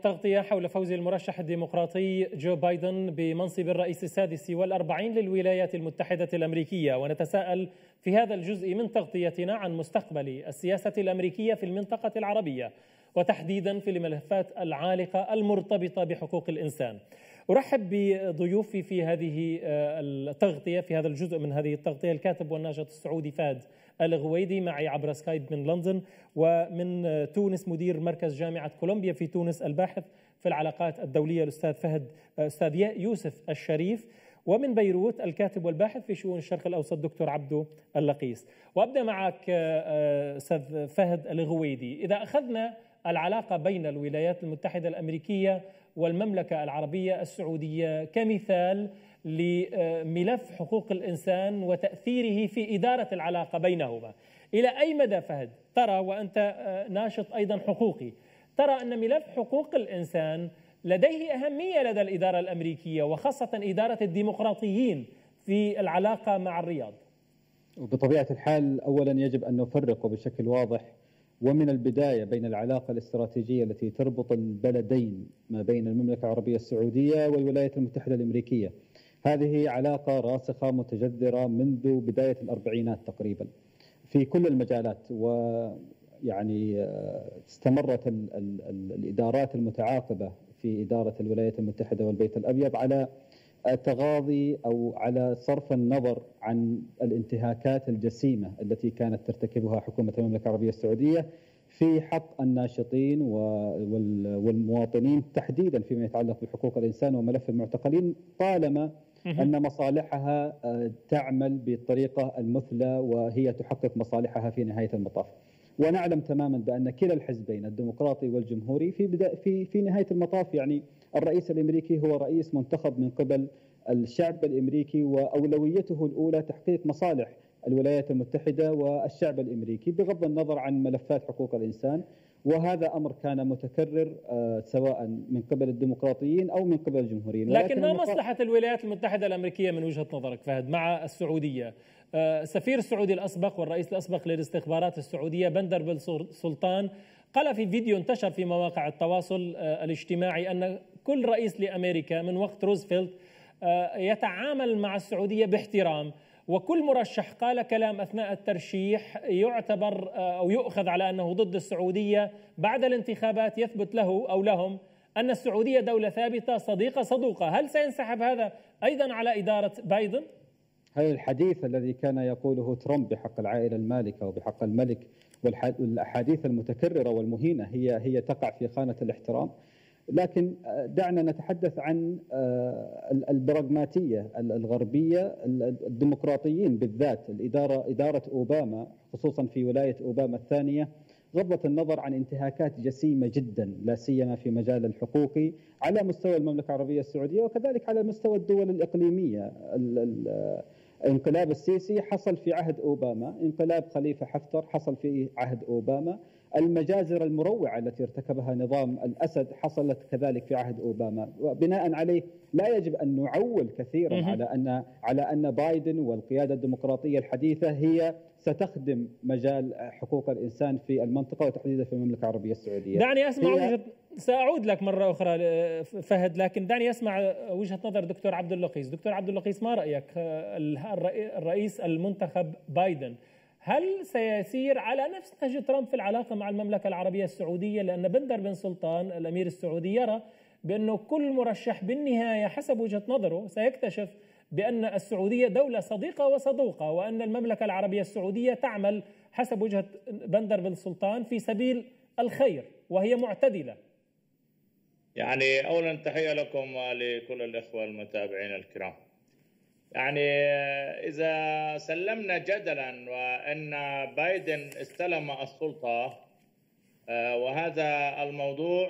التغطية حول فوز المرشح الديمقراطي جو بايدن بمنصب الرئيس السادس والأربعين للولايات المتحدة الأمريكية، ونتساءل في هذا الجزء من تغطيتنا عن مستقبل السياسة الأمريكية في المنطقة العربية، وتحديدا في الملفات العالقة المرتبطة بحقوق الإنسان. أرحب بضيوفي في هذه التغطية، في هذا الجزء من هذه التغطية، الكاتب والناشط السعودي فهد الغويدي معي عبر سكايب من لندن، ومن تونس مدير مركز جامعة كولومبيا في تونس الباحث في العلاقات الدولية الأستاذ يوسف الشريف، ومن بيروت الكاتب والباحث في شؤون الشرق الأوسط دكتور عبدو اللقيس. وأبدأ معك أستاذ فهد الغويدي. إذا أخذنا العلاقة بين الولايات المتحدة الأمريكية والمملكة العربية السعودية كمثال لملف حقوق الإنسان وتأثيره في إدارة العلاقة بينهما، إلى أي مدى فهد ترى، وأنت ناشط أيضا حقوقي، ترى أن ملف حقوق الإنسان لديه أهمية لدى الإدارة الأمريكية وخاصة إدارة الديمقراطيين في العلاقة مع الرياض؟ وبطبيعة الحال أولا يجب أن نفرق بشكل واضح ومن البداية بين العلاقة الاستراتيجية التي تربط البلدين ما بين المملكة العربية السعودية والولايات المتحدة الأمريكية. هذه علاقة راسخة متجذرة منذ بداية الأربعينات تقريبا في كل المجالات، ويعني استمرت الإدارات المتعاقبة في إدارة الولايات المتحدة والبيت الأبيض على التغاضي أو على صرف النظر عن الانتهاكات الجسيمة التي كانت ترتكبها حكومة المملكة العربية السعودية في حق الناشطين والمواطنين تحديدا فيما يتعلق بحقوق الإنسان وملف المعتقلين، طالما أن مصالحها تعمل بالطريقة المثلى وهي تحقق مصالحها في نهاية المطاف. ونعلم تماما بأن كلا الحزبين الديمقراطي والجمهوري في نهاية المطاف، يعني الرئيس الأمريكي هو رئيس منتخب من قبل الشعب الأمريكي، وأولويته الأولى تحقيق مصالح الولايات المتحدة والشعب الأمريكي بغض النظر عن ملفات حقوق الإنسان. وهذا أمر كان متكرر سواء من قبل الديمقراطيين أو من قبل الجمهوريين. لكن ما مصلحة الولايات المتحدة الأمريكية من وجهة نظرك فهد مع السعودية؟ السفير السعودي الأسبق والرئيس الأسبق للاستخبارات السعودية بندر بن سلطان قال في فيديو انتشر في مواقع التواصل الاجتماعي أن كل رئيس لأمريكا من وقت روزفلت يتعامل مع السعودية باحترام، وكل مرشح قال كلام أثناء الترشيح يعتبر أو يؤخذ على أنه ضد السعودية بعد الانتخابات يثبت له أو لهم أن السعودية دولة ثابتة صديقة صدوقة. هل سينسحب هذا أيضا على إدارة بايدن؟ هذا الحديث الذي كان يقوله ترامب بحق العائلة المالكة وبحق الملك والأحاديث المتكررة والمهينة هي تقع في خانة الاحترام. لكن دعنا نتحدث عن البراغماتية الغربية. الديمقراطيين بالذات إدارة أوباما خصوصا في ولاية أوباما الثانية غضت النظر عن انتهاكات جسيمة جدا لا سيما في مجال الحقوقي على مستوى المملكة العربية السعودية وكذلك على مستوى الدول الإقليمية. انقلاب السيسي حصل في عهد أوباما، انقلاب خليفة حفتر حصل في عهد أوباما، المجازر المروعة التي ارتكبها نظام الأسد حصلت كذلك في عهد أوباما. وبناء عليه لا يجب أن نعول كثيرا على أن بايدن والقيادة الديمقراطية الحديثة هي ستخدم مجال حقوق الإنسان في المنطقة وتحديدا في المملكة العربية السعودية. دعني أسمع سأعود لك مرة أخرى فهد، لكن دعني أسمع وجهة نظر دكتور عبدو اللقيس. دكتور عبدو اللقيس، ما رأيك؟ الرئيس المنتخب بايدن هل سيسير على نفس نهج ترامب في العلاقة مع المملكة العربية السعودية؟ لأن بندر بن سلطان الأمير السعودي يرى بأنه كل مرشح بالنهاية حسب وجهة نظره سيكتشف بأن السعودية دولة صديقة وصدوقة، وأن المملكة العربية السعودية تعمل حسب وجهة بندر بن سلطان في سبيل الخير وهي معتدلة. يعني أولا تحية لكم ولكل الإخوة المتابعين الكرام. يعني إذا سلمنا جدلا وأن بايدن استلم السلطة وهذا الموضوع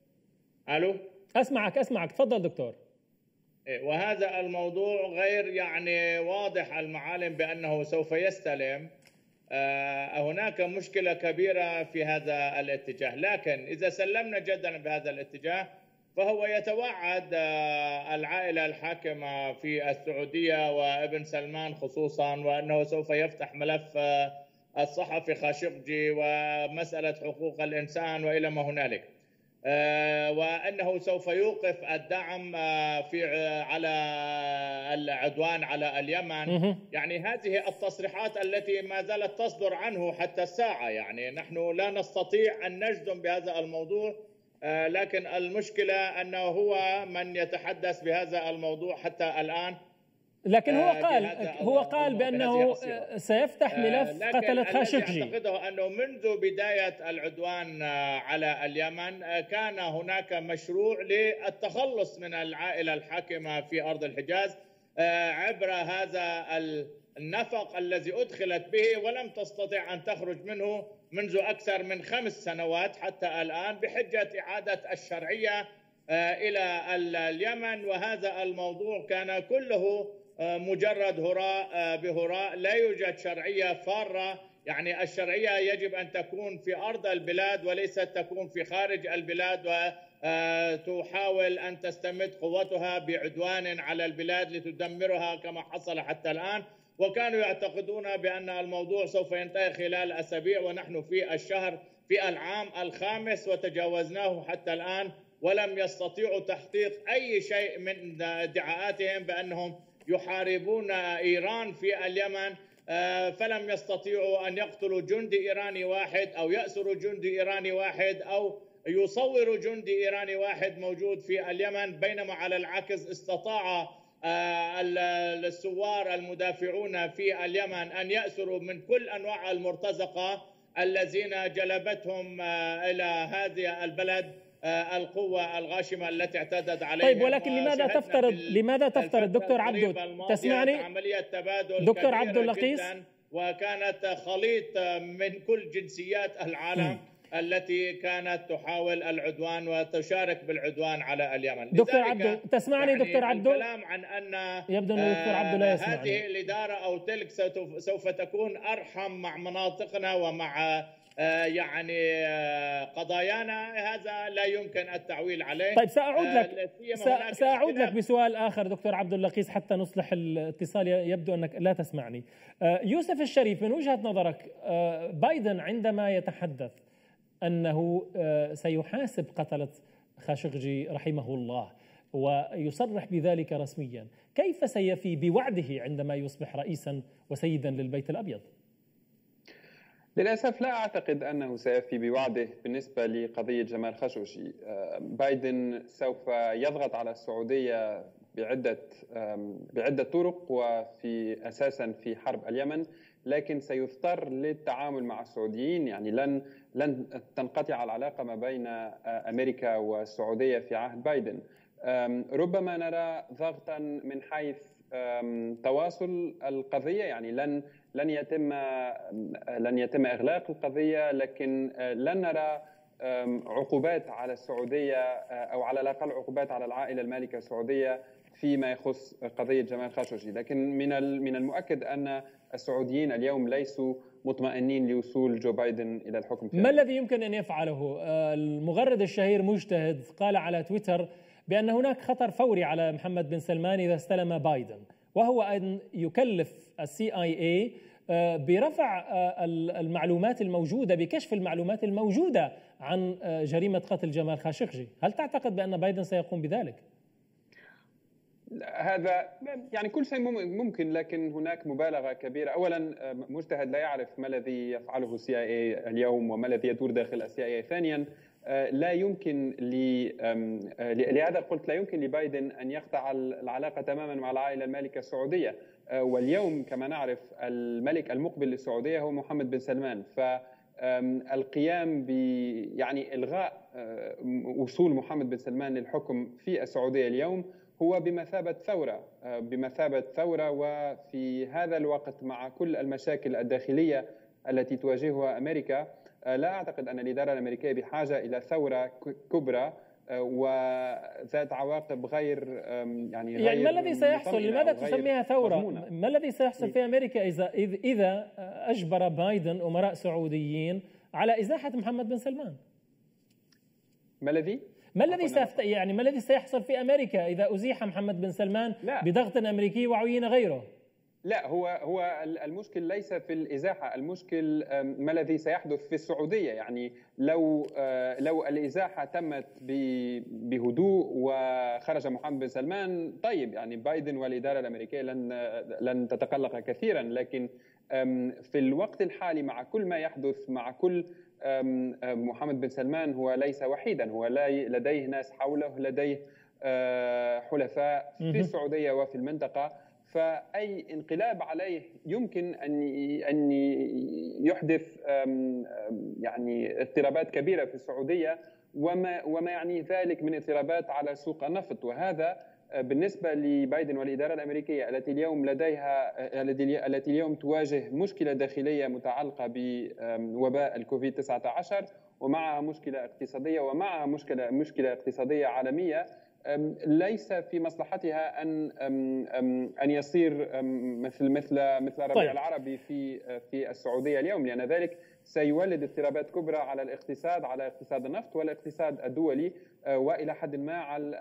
أسمعك تفضل دكتور. وهذا الموضوع غير يعني واضح المعالم بأنه سوف يستلم، هناك مشكلة كبيرة في هذا الاتجاه. لكن إذا سلمنا جدلا بهذا الاتجاه فهو يتوعد العائلة الحاكمة في السعودية وابن سلمان خصوصا وأنه سوف يفتح ملف الصحفي خاشقجي ومسألة حقوق الإنسان وإلى ما هنالك. وأنه سوف يوقف الدعم على العدوان على اليمن. يعني هذه التصريحات التي ما زالت تصدر عنه حتى الساعة، يعني نحن لا نستطيع أن نجزم بهذا الموضوع، لكن المشكلة أنه هو من يتحدث بهذا الموضوع حتى الآن. لكن هو قال بأنه سيفتح ملف قتلة خاشقجي. أعتقده أنه منذ بداية العدوان على اليمن كان هناك مشروع للتخلص من العائلة الحاكمة في أرض الحجاز عبر هذا النفق الذي أدخلت به ولم تستطع أن تخرج منه منذ أكثر من 5 سنوات حتى الآن، بحجة إعادة الشرعية إلى اليمن. وهذا الموضوع كان كله مجرد هراء بهراء، لا يوجد شرعية فارة. يعني الشرعية يجب أن تكون في أرض البلاد وليست تكون في خارج البلاد، وتحاول أن تستمد قوتها بعدوان على البلاد لتدمرها كما حصل حتى الآن. وكانوا يعتقدون بأن الموضوع سوف ينتهي خلال أسابيع، ونحن في العام الخامس وتجاوزناه حتى الآن، ولم يستطيعوا تحقيق أي شيء من ادعاءاتهم بأنهم يحاربون إيران في اليمن. فلم يستطيعوا أن يقتلوا جندي إيراني واحد أو يأسروا جندي إيراني واحد أو يصوروا جندي إيراني واحد موجود في اليمن، بينما على العكس استطاع الثوار المدافعون في اليمن أن يأسروا من كل أنواع المرتزقة الذين جلبتهم إلى هذه البلد القوة الغاشمة التي اعتدت عليهم. طيب، ولكن لماذا تفترض دكتور عبدو، تسمعني؟ عملية تبادل دكتور عبدو اللقيس، وكانت خليط من كل جنسيات العالم التي كانت تحاول العدوان وتشارك بالعدوان على اليمن. دكتور عبدو تسمعني؟ يعني دكتور عبدو، الكلام عن أن يبدو أن دكتور عبدو لا يسمعني. هذه الإدارة أو تلك سوف تكون أرحم مع مناطقنا ومع يعني قضايانا، هذا لا يمكن التعويل عليه. طيب، سأعود لك بسؤال آخر دكتور عبدو اللقيس حتى نصلح الاتصال، يبدو أنك لا تسمعني. يوسف الشريف، من وجهة نظرك بايدن عندما يتحدث أنه سيحاسب قتلة خاشقجي رحمه الله ويصرح بذلك رسميا، كيف سيفي بوعده عندما يصبح رئيسا وسيدا للبيت الأبيض؟ للأسف لا أعتقد أنه سيفي بوعده بالنسبة لقضية جمال خاشقجي. بايدن سوف يضغط على السعودية بعدة طرق، وفي أساسا في حرب اليمن، لكن سيضطر للتعامل مع السعوديين. يعني لن تنقطع العلاقة ما بين أمريكا والسعودية في عهد بايدن. ربما نرى ضغطا من حيث تواصل القضية، يعني لن يتم إغلاق القضية، لكن لن نرى عقوبات على السعودية أو على الأقل عقوبات على العائلة المالكة السعودية فيما يخص قضية جمال خاشقجي. لكن من المؤكد أن السعوديين اليوم ليسوا مطمئنين لوصول جو بايدن إلى الحكم. ما الذي يمكن أن يفعله؟ المغرد الشهير مجتهد قال على تويتر بأن هناك خطر فوري على محمد بن سلمان إذا استلم بايدن، وهو أن يكلف CIA برفع المعلومات الموجودة، بكشف المعلومات الموجودة عن جريمة قتل جمال خاشقجي. هل تعتقد بأن بايدن سيقوم بذلك؟ هذا يعني كل شيء ممكن، لكن هناك مبالغة كبيرة. أولا، مجتهد لا يعرف ما الذي يفعله CIA اليوم وما الذي يدور داخل CIA. ثانيا، لا يمكن لهذا قلت لا يمكن لبايدن أن يقطع العلاقة تماما مع العائلة المالكة السعودية. واليوم كما نعرف الملك المقبل للسعودية هو محمد بن سلمان، فالقيام يعني إلغاء وصول محمد بن سلمان للحكم في السعودية اليوم هو بمثابة ثورة. وفي هذا الوقت مع كل المشاكل الداخلية التي تواجهها أمريكا، لا أعتقد أن الإدارة الأمريكية بحاجة إلى ثورة كبرى وذات عواقب غير ما الذي سيحصل؟ لماذا تسميها ثورة؟ ما الذي سيحصل في أمريكا إذا أجبر بايدن أمراء سعوديين على إزاحة محمد بن سلمان؟ ما الذي سيحصل في أمريكا إذا أزيح محمد بن سلمان بضغط أمريكي وعين غيره؟ لا، هو المشكل ليس في الإزاحة، المشكل ما الذي سيحدث في السعودية. يعني لو الإزاحة تمت بهدوء وخرج محمد بن سلمان، طيب، يعني بايدن والإدارة الأمريكية لن تتقلق كثيرا. لكن في الوقت الحالي مع كل ما يحدث، مع كل محمد بن سلمان هو ليس وحيدا، هو لديه ناس حوله، لديه حلفاء في السعودية وفي المنطقة. فأي انقلاب عليه يمكن أن يحدث يعني اضطرابات كبيرة في السعودية، وما يعني ذلك من اضطرابات على سوق النفط. وهذا بالنسبة لبايدن والإدارة الأمريكية التي اليوم تواجه مشكلة داخلية متعلقة بوباء الكوفيد 19، ومعها مشكلة اقتصادية، ومعها مشكلة اقتصادية عالمية، ليس في مصلحتها أن يصير مثل الربيع العربي في السعودية اليوم، لأن ذلك سيولد اضطرابات كبرى على الاقتصاد، على اقتصاد النفط والاقتصاد الدولي، وإلى حد ما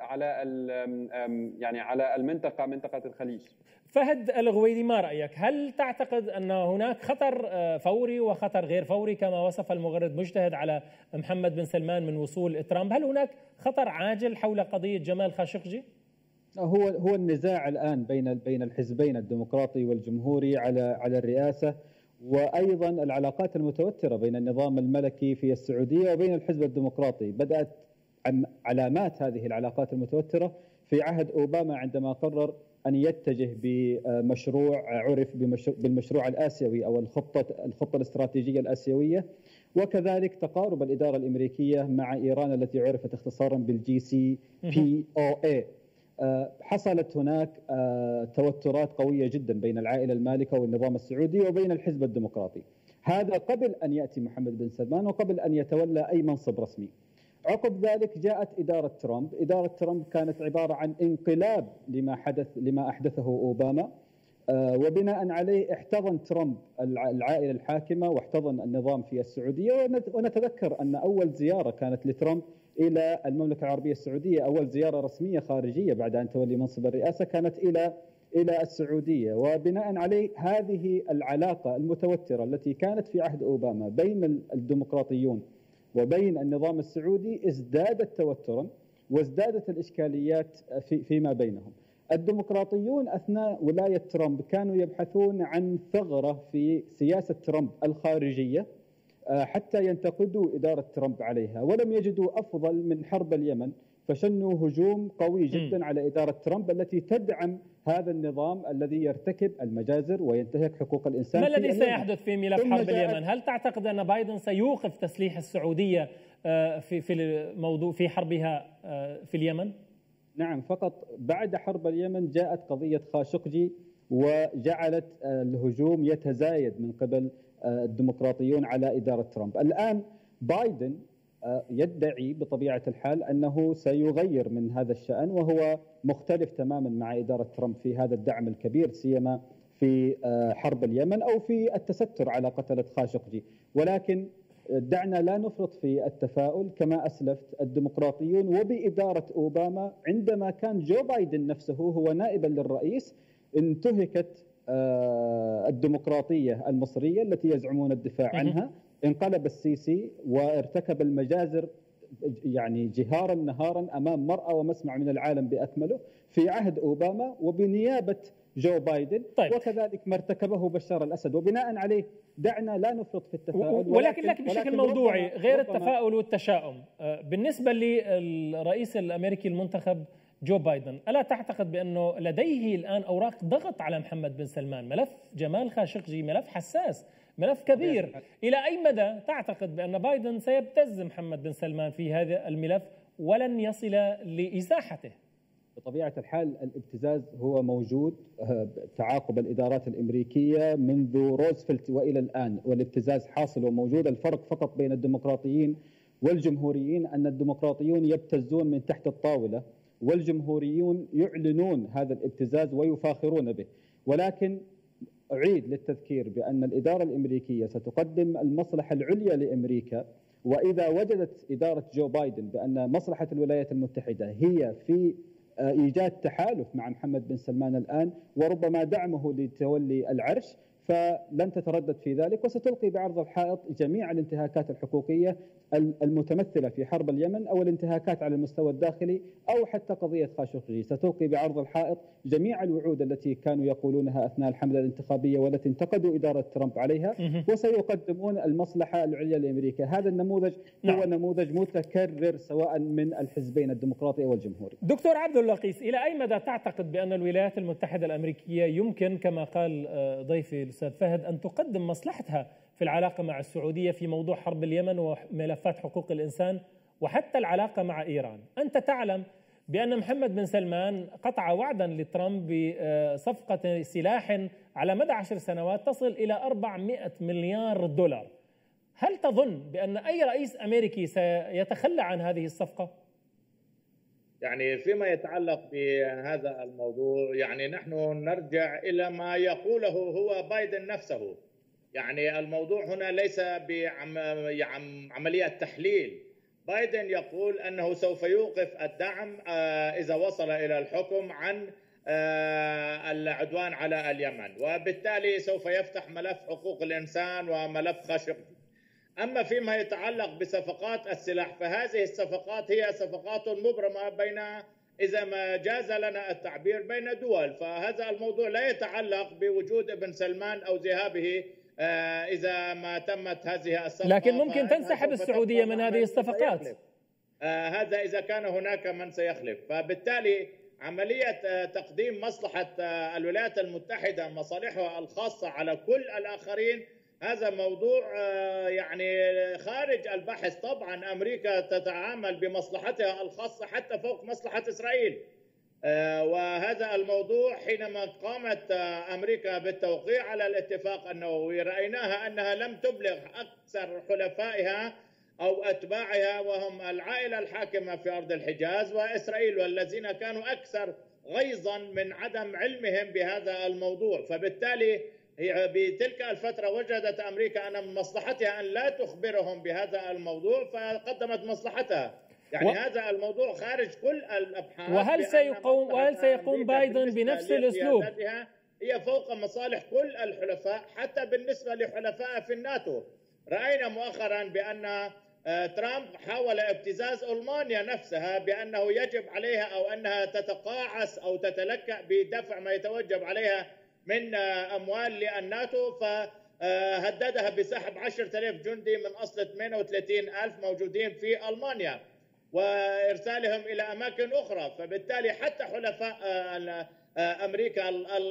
على منطقة الخليج. فهد الغويدي، ما رأيك؟ هل تعتقد أن هناك خطر فوري وخطر غير فوري كما وصف المغرد مجتهد على محمد بن سلمان من وصول ترامب؟ هل هناك خطر عاجل حول قضية جمال خاشقجي؟ هو النزاع الآن بين الحزبين الديمقراطي والجمهوري على الرئاسة، وأيضا العلاقات المتوترة بين النظام الملكي في السعودية وبين الحزب الديمقراطي. بدأت علامات هذه العلاقات المتوترة في عهد أوباما عندما قرر أن يتجه بمشروع عرف بالمشروع الآسيوي أو الخطة الاستراتيجية الآسيوية، وكذلك تقارب الإدارة الأمريكية مع إيران التي عرفت اختصارا بالGCPOA. حصلت هناك توترات قوية جدا بين العائلة المالكة والنظام السعودي وبين الحزب الديمقراطي، هذا قبل أن يأتي محمد بن سلمان وقبل أن يتولى أي منصب رسمي. عقب ذلك جاءت إدارة ترامب كانت عبارة عن انقلاب لما أحدثه أوباما، وبناء عليه احتضن ترامب العائلة الحاكمة واحتضن النظام في السعودية. ونتذكر أن أول زيارة كانت لترامب إلى المملكة العربية السعودية، أول زيارة رسمية خارجية بعد أن تولي منصب الرئاسة، كانت إلى السعودية. وبناء عليه هذه العلاقة المتوترة التي كانت في عهد أوباما بين الديمقراطيون وبين النظام السعودي ازدادت توترا وازدادت الإشكاليات فيما بينهم. الديمقراطيون أثناء ولاية ترامب كانوا يبحثون عن ثغرة في سياسة ترامب الخارجية حتى ينتقدوا إدارة ترامب عليها، ولم يجدوا أفضل من حرب اليمن، فشنوا هجوم قوي جدا على إدارة ترامب التي تدعم هذا النظام الذي يرتكب المجازر وينتهك حقوق الإنسان. ما الذي سيحدث في ملف حرب اليمن؟ هل تعتقد أن بايدن سيوقف تسليح السعودية في حربها في اليمن؟ نعم، فقط بعد حرب اليمن جاءت قضية خاشقجي وجعلت الهجوم يتزايد من قبل الديمقراطيون على إدارة ترامب. الآن بايدن يدعي بطبيعة الحال أنه سيغير من هذا الشأن، وهو مختلف تماما مع إدارة ترامب في هذا الدعم الكبير، سيما في حرب اليمن أو في التستر على قتلة خاشقجي. ولكن دعنا لا نفرط في التفاؤل. كما أسلفت، الديمقراطيون وبإدارة أوباما عندما كان جو بايدن نفسه هو نائبا للرئيس انتهكت الديمقراطية المصرية التي يزعمون الدفاع عنها. انقلب السيسي وارتكب المجازر يعني جهارا نهارا أمام مرأى ومسمع من العالم بأكمله في عهد أوباما وبنيابة جو بايدن. طيب. وكذلك ما ارتكبه بشار الأسد. وبناء عليه دعنا لا نفرط في التفاؤل، ولكن بشكل موضوعي غير التفاؤل والتشاؤم. بالنسبة للرئيس الأمريكي المنتخب جو بايدن، ألا تعتقد بأنه لديه الآن أوراق ضغط على محمد بن سلمان؟ ملف جمال خاشقجي ملف حساس، ملف كبير. إلى أي مدى تعتقد بأن بايدن سيبتز محمد بن سلمان في هذا الملف ولن يصل لإزاحته؟ بطبيعة الحال الابتزاز هو موجود، تعاقب الإدارات الأمريكية منذ روزفلت وإلى الآن، والابتزاز حاصل وموجود. الفرق فقط بين الديمقراطيين والجمهوريين أن الديمقراطيون يبتزون من تحت الطاولة، والجمهوريون يعلنون هذا الابتزاز ويفاخرون به. ولكن أعيد للتذكير بأن الإدارة الأمريكية ستقدم المصلحة العليا لأمريكا، وإذا وجدت إدارة جو بايدن بأن مصلحة الولايات المتحدة هي في إيجاد تحالف مع محمد بن سلمان الآن وربما دعمه لتولي العرش، فلن تتردد في ذلك وستلقي بعرض الحائط جميع الانتهاكات الحقوقية المتمثلة في حرب اليمن أو الانتهاكات على المستوى الداخلي أو حتى قضية خاشقجي. ستلقي بعرض الحائط جميع الوعود التي كانوا يقولونها أثناء الحملة الانتخابية والتي انتقدوا إدارة ترامب عليها، وسيقدمون المصلحة العليا لأمريكا. هذا النموذج هو نموذج متكرر سواء من الحزبين الديمقراطي والجمهوري. دكتور عبد اللقيس، إلى أي مدى تعتقد بأن الولايات المتحدة الأمريكية يمكن كما قال ضيفي الأستاذ فهد أن تقدم مصلحتها في العلاقة مع السعودية في موضوع حرب اليمن وملفات حقوق الإنسان وحتى العلاقة مع إيران؟ أنت تعلم بأن محمد بن سلمان قطع وعدا لترامب بصفقة سلاح على مدى 10 سنوات تصل إلى 400 مليار دولار. هل تظن بأن أي رئيس أمريكي سيتخلى عن هذه الصفقة؟ يعني فيما يتعلق بهذا الموضوع، يعني نحن نرجع إلى ما يقوله هو بايدن نفسه. يعني الموضوع هنا ليس بعملية تحليل. بايدن يقول أنه سوف يوقف الدعم إذا وصل إلى الحكم عن العدوان على اليمن، وبالتالي سوف يفتح ملف حقوق الإنسان وملف خاشقجي. أما فيما يتعلق بصفقات السلاح فهذه الصفقات هي صفقات مبرمة بين، إذا ما جاز لنا التعبير، بين دول. فهذا الموضوع لا يتعلق بوجود ابن سلمان أو ذهابه إذا ما تمت هذه الصفقة، لكن ممكن تنسحب السعودية من هذه الصفقات. هذا إذا كان هناك من سيخلف. فبالتالي عملية تقديم مصلحة الولايات المتحدة مصالحها الخاصة على كل الآخرين هذا موضوع يعني خارج البحث. طبعا أمريكا تتعامل بمصلحتها الخاصة حتى فوق مصلحة إسرائيل، وهذا الموضوع حينما قامت أمريكا بالتوقيع على الاتفاق النووي رأيناها أنها لم تبلغ أكثر حلفائها أو أتباعها وهم العائلة الحاكمة في أرض الحجاز وإسرائيل، والذين كانوا أكثر غيظا من عدم علمهم بهذا الموضوع. فبالتالي هي بتلك الفترة وجدت أمريكا أن من مصلحتها أن لا تخبرهم بهذا الموضوع فقدمت مصلحتها. يعني هذا الموضوع خارج كل الأبحاث. وهل سيقوم بايدن بنفس الأسلوب؟ هي فوق مصالح كل الحلفاء حتى بالنسبة لحلفائها في الناتو. رأينا مؤخرا بأن ترامب حاول ابتزاز ألمانيا نفسها بأنه يجب عليها أو أنها تتقاعس أو تتلكأ بدفع ما يتوجب عليها من أموال للناتو، فهددها بسحب 10,000 جندي من أصل 38,000 موجودين في ألمانيا وإرسالهم إلى أماكن أخرى. فبالتالي حتى حلفاء أمريكا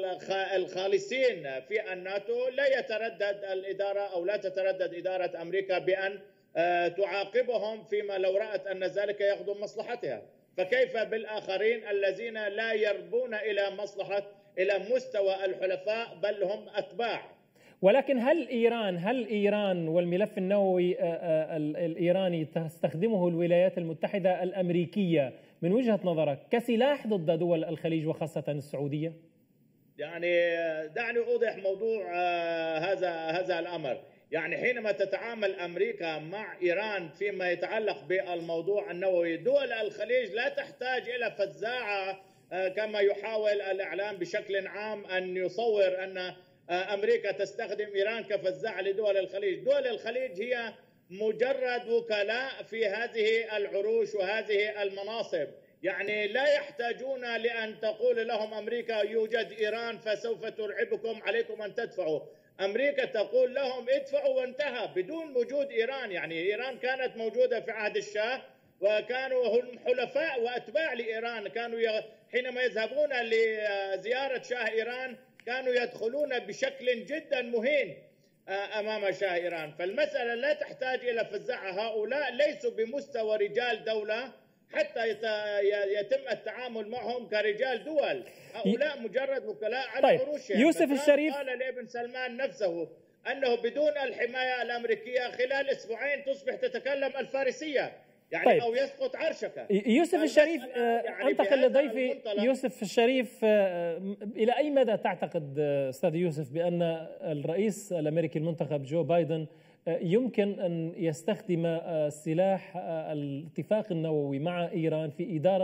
الخالصين في الناتو لا يتردد الإدارة أو لا تتردد إدارة أمريكا بأن تعاقبهم فيما لو رأت أن ذلك يخدم مصلحتها. فكيف بالآخرين الذين لا يربون إلى مستوى الحلفاء بل هم أتباع؟ ولكن هل إيران والملف النووي الإيراني تستخدمه الولايات المتحدة الأمريكية من وجهة نظرك كسلاح ضد دول الخليج وخاصة السعودية؟ يعني دعني أوضح موضوع هذا الأمر. يعني حينما تتعامل أمريكا مع إيران فيما يتعلق بالموضوع النووي، دول الخليج لا تحتاج إلى فزاعة كما يحاول الإعلام بشكل عام أن يصور أن أمريكا تستخدم إيران كفزاعة لدول الخليج. دول الخليج هي مجرد وكلاء في هذه العروش وهذه المناصب. يعني لا يحتاجون لأن تقول لهم أمريكا يوجد إيران فسوف ترعبكم عليكم أن تدفعوا. أمريكا تقول لهم ادفعوا وانتهى بدون وجود إيران. يعني إيران كانت موجودة في عهد الشاه وكانوا هم حلفاء وأتباع لإيران. كانوا حينما يذهبون لزيارة شاه إيران كانوا يدخلون بشكل جدا مهين أمام شاه إيران. فالمسألة لا تحتاج إلى فزاعة. هؤلاء ليسوا بمستوى رجال دولة حتى يتم التعامل معهم كرجال دول. هؤلاء مجرد وكلاء على عروشهم. يوسف الشريف قال لابن سلمان نفسه أنه بدون الحماية الأمريكية خلال أسبوعين تصبح تتكلم الفارسية. يعني أو يسقط عرشك. يوسف الشريف، أنتقل لضيفي يوسف الشريف. إلى أي مدى تعتقد أستاذ يوسف بأن الرئيس الأمريكي المنتخب جو بايدن يمكن أن يستخدم سلاح الاتفاق النووي مع إيران في إدارة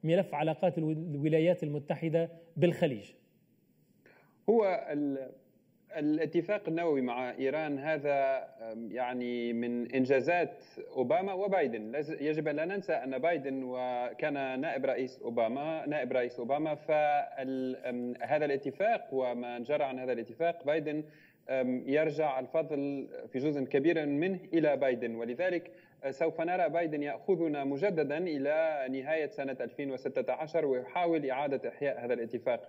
ملف علاقات الولايات المتحدة بالخليج؟ هو الاتفاق النووي مع إيران هذا يعني من إنجازات أوباما وبايدن. يجب أن لا ننسى أن بايدن وكان نائب رئيس أوباما فهذا الاتفاق وما جرى عن هذا الاتفاق بايدن يرجع الفضل في جزء كبير منه إلى بايدن، ولذلك سوف نرى بايدن يأخذنا مجددا إلى نهاية سنة 2016 ويحاول إعادة إحياء هذا الاتفاق.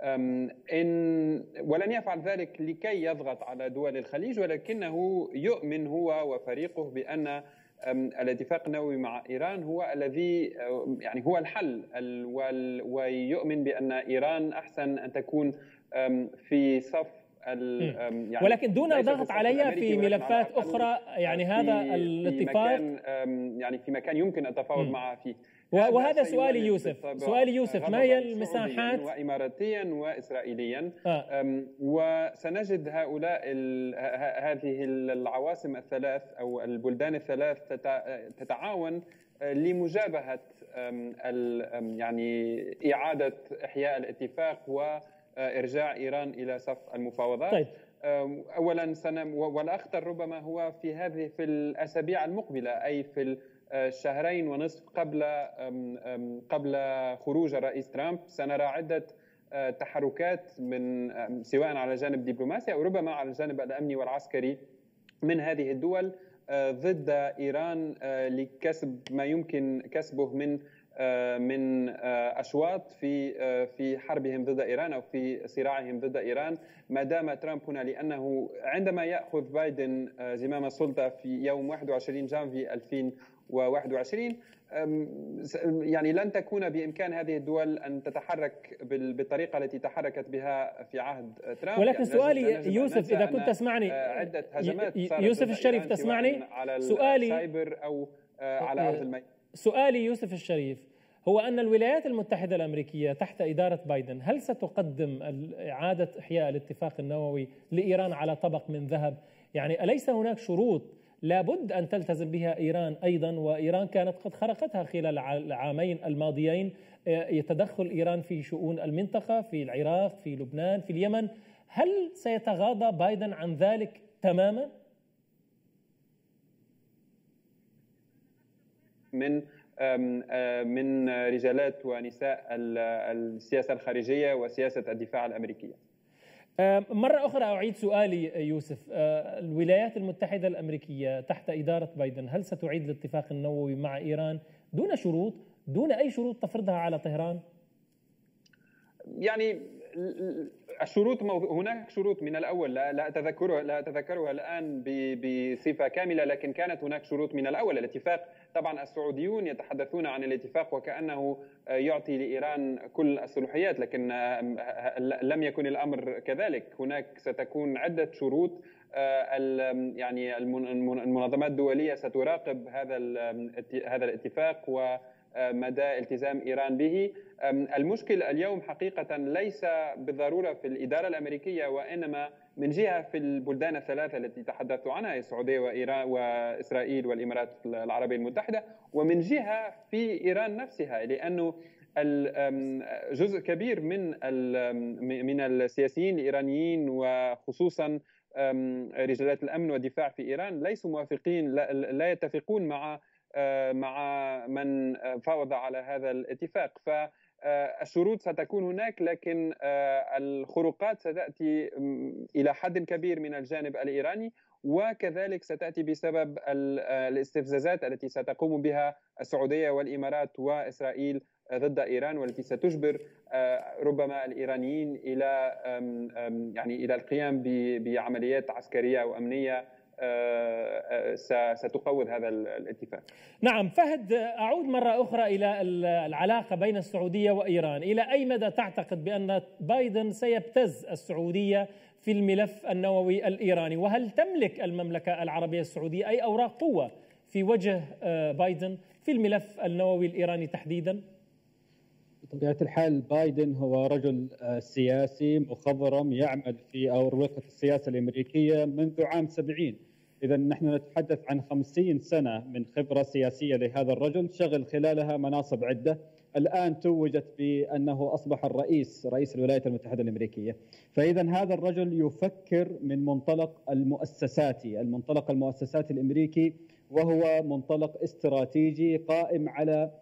ولن يفعل ذلك لكي يضغط على دول الخليج، ولكنه يؤمن هو وفريقه بأن الاتفاق النووي مع إيران هو الذي يعني هو الحل، ويؤمن بأن إيران أحسن أن تكون في صف يعني ولكن دون ضغط عليها في ملفات أخرى. يعني هذا الاتفاق في مكان يمكن التفاوض معه فيه. وهذا سؤالي يوسف، ما هي المساحات وإماراتيا وإسرائيليا وسنجد هذه العواصم الثلاث أو البلدان الثلاث تتعاون لمجابهة يعني إعادة إحياء الاتفاق وإرجاع إيران إلى صف المفاوضات. طيب. أولا والأخطر ربما هو في الأسابيع المقبلة، أي في الشهرين ونصف قبل خروج الرئيس ترامب سنرى عدة تحركات من سواء على الجانب الدبلوماسي أو ربما على الجانب الأمني والعسكري من هذه الدول ضد إيران لكسب ما يمكن كسبه من أشواط في حربهم ضد إيران أو في صراعهم ضد إيران ما دام ترامب هنا، لأنه عندما يأخذ بايدن زمام السلطة في يوم 21 جانفي 2021 يعني لن تكون بإمكان هذه الدول أن تتحرك بالطريقة التي تحركت بها في عهد ترامب. ولكن يعني سؤالي يوسف، إذا كنت تسمعني، عدة هجمات يوسف الشريف تسمعني؟ على سؤالي السايبر أو على أرض الميدان. سؤالي يوسف الشريف هو أن الولايات المتحدة الأمريكية تحت إدارة بايدن هل ستقدم إعادة إحياء الاتفاق النووي لإيران على طبق من ذهب؟ يعني أليس هناك شروط لابد أن تلتزم بها إيران أيضا، وإيران كانت قد خرقتها خلال العامين الماضيين يتدخل إيران في شؤون المنطقة، في العراق، في لبنان، في اليمن. هل سيتغاضى بايدن عن ذلك تماما؟ من رجالات ونساء السياسة الخارجية وسياسة الدفاع الأمريكية. مرة أخرى أعيد سؤالي يوسف، الولايات المتحدة الأمريكية تحت إدارة بايدن هل ستعيد الاتفاق النووي مع إيران دون شروط، دون أي شروط تفرضها على طهران؟ يعني الشروط هناك شروط من الأول لا أتذكرها الآن بصفة كاملة، لكن كانت هناك شروط من الأول. الاتفاق طبعا السعوديون يتحدثون عن الاتفاق وكأنه يعطي لإيران كل الصلاحيات، لكن لم يكن الأمر كذلك. هناك ستكون عدة شروط، يعني المنظمات الدولية ستراقب هذا الاتفاق ومدى التزام إيران به. المشكل اليوم حقيقة ليس بالضرورة في الإدارة الأمريكية، وإنما من جهة في البلدان الثلاثة التي تحدثت عنها، السعودية وإيران وإسرائيل والإمارات العربية المتحدة، ومن جهة في إيران نفسها، لأنه جزء كبير من السياسيين الإيرانيين وخصوصا رجالات الأمن والدفاع في إيران ليسوا موافقين، لا يتفقون مع من فاوض على هذا الاتفاق. فالشروط ستكون هناك، لكن الخروقات ستأتي إلى حد كبير من الجانب الإيراني، وكذلك ستأتي بسبب الاستفزازات التي ستقوم بها السعودية والإمارات وإسرائيل ضد إيران، والتي ستجبر ربما الإيرانيين إلى القيام بعمليات عسكرية أو أمنية ستقوض هذا الاتفاق. نعم فهد، أعود مرة أخرى إلى العلاقة بين السعودية وإيران. إلى أي مدى تعتقد بأن بايدن سيبتز السعودية في الملف النووي الإيراني؟ وهل تملك المملكة العربية السعودية أي أوراق قوة في وجه بايدن في الملف النووي الإيراني تحديدا؟ بطبيعة الحال بايدن هو رجل سياسي مخضرم يعمل في أروقة السياسة الأمريكية منذ عام 70. إذا نحن نتحدث عن 50 سنة من خبرة سياسية لهذا الرجل، شغل خلالها مناصب عدة، الآن توجت بأنه أصبح رئيس الولايات المتحدة الأمريكية. فإذا هذا الرجل يفكر من منطلق المنطلق المؤسساتي الأمريكي، وهو منطلق استراتيجي قائم على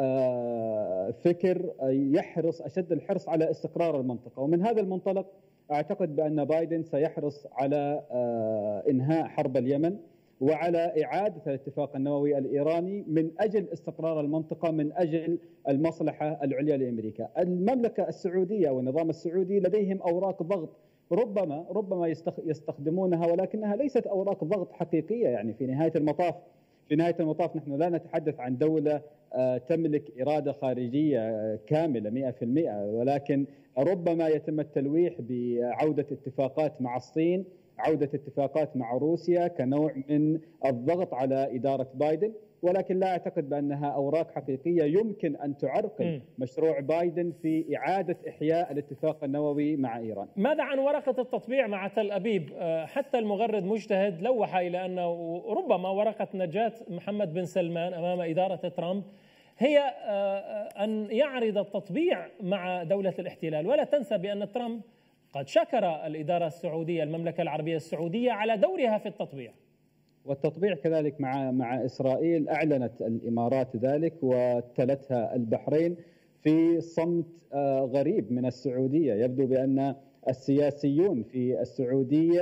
فكر يحرص أشد الحرص على استقرار المنطقة. ومن هذا المنطلق أعتقد بأن بايدن سيحرص على إنهاء حرب اليمن وعلى إعادة الاتفاق النووي الإيراني من أجل استقرار المنطقة، من أجل المصلحة العليا لأمريكا. المملكة السعودية والنظام السعودي لديهم أوراق ضغط ربما يستخدمونها، ولكنها ليست أوراق ضغط حقيقية. يعني في نهاية المطاف نحن لا نتحدث عن دولة تملك إرادة خارجية كاملة 100%، ولكن ربما يتم التلويح بعودة اتفاقات مع الصين، عودة اتفاقات مع روسيا كنوع من الضغط على إدارة بايدن، ولكن لا أعتقد بأنها أوراق حقيقية يمكن أن تعرقل مشروع بايدن في إعادة إحياء الاتفاق النووي مع إيران. ماذا عن ورقة التطبيع مع تل أبيب؟ حتى المغرد مجتهد لوح إلى أنه ربما ورقة نجاة محمد بن سلمان أمام إدارة ترامب هي أن يعرض التطبيع مع دولة الاحتلال. ولا تنسى بأن ترامب قد شكر الإدارة السعودية المملكة العربية السعودية على دورها في التطبيع. والتطبيع كذلك مع إسرائيل أعلنت الإمارات ذلك وتلتها البحرين في صمت غريب من السعودية. يبدو بأن السياسيون في السعودية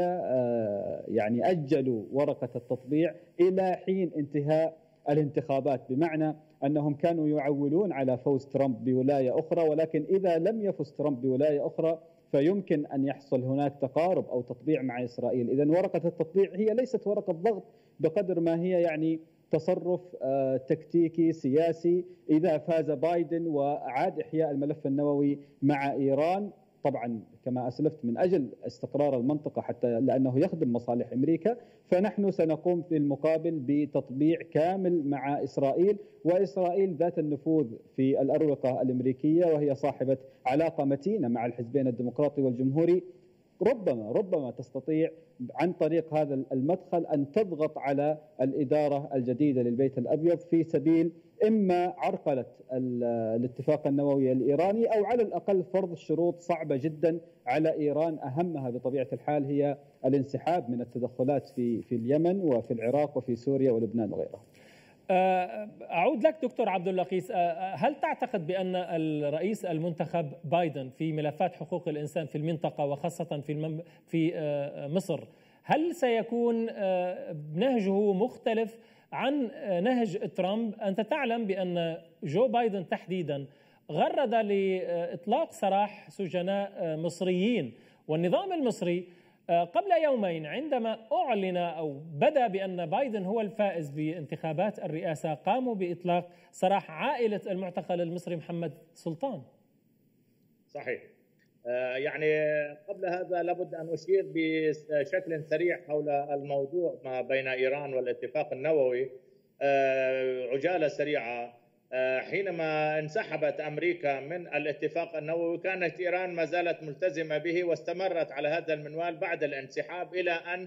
يعني أجلوا ورقة التطبيع إلى حين انتهاء الانتخابات، بمعنى أنهم كانوا يعولون على فوز ترامب بولاية أخرى، ولكن إذا لم يفز ترامب بولاية أخرى فيمكن أن يحصل هناك تقارب أو تطبيع مع إسرائيل. إذن ورقة التطبيع هي ليست ورقة ضغط بقدر ما هي يعني تصرف تكتيكي سياسي. إذا فاز بايدن وأعاد إحياء الملف النووي مع إيران، طبعا كما أسلفت من أجل استقرار المنطقة حتى لأنه يخدم مصالح أمريكا، فنحن سنقوم في المقابل بتطبيع كامل مع إسرائيل. وإسرائيل ذات النفوذ في الأروقة الأمريكية، وهي صاحبة علاقة متينة مع الحزبين الديمقراطي والجمهوري، ربما تستطيع عن طريق هذا المدخل أن تضغط على الإدارة الجديدة للبيت الأبيض في سبيل إما عرقلة الاتفاق النووي الإيراني، أو على الأقل فرض شروط صعبة جدا على إيران، أهمها بطبيعة الحال هي الانسحاب من التدخلات في اليمن وفي العراق وفي سوريا ولبنان وغيرها. أعود لك دكتور عبد اللقيس، هل تعتقد بأن الرئيس المنتخب بايدن في ملفات حقوق الإنسان في المنطقة وخاصة في مصر، هل سيكون نهجه مختلف عن نهج ترامب؟ أنت تعلم بأن جو بايدن تحديدا غرد لإطلاق سراح سجناء مصريين، والنظام المصري قبل يومين عندما أعلن أو بدأ بأن بايدن هو الفائز بانتخابات الرئاسة قاموا بإطلاق سراح عائلة المعتقل المصري محمد سلطان. صحيح. يعني قبل هذا لابد أن أشير بشكل سريع حول الموضوع ما بين إيران والاتفاق النووي. عجالة سريعة. حينما انسحبت أمريكا من الاتفاق النووي كانت إيران ما زالت ملتزمة به واستمرت على هذا المنوال بعد الانسحاب، إلى أن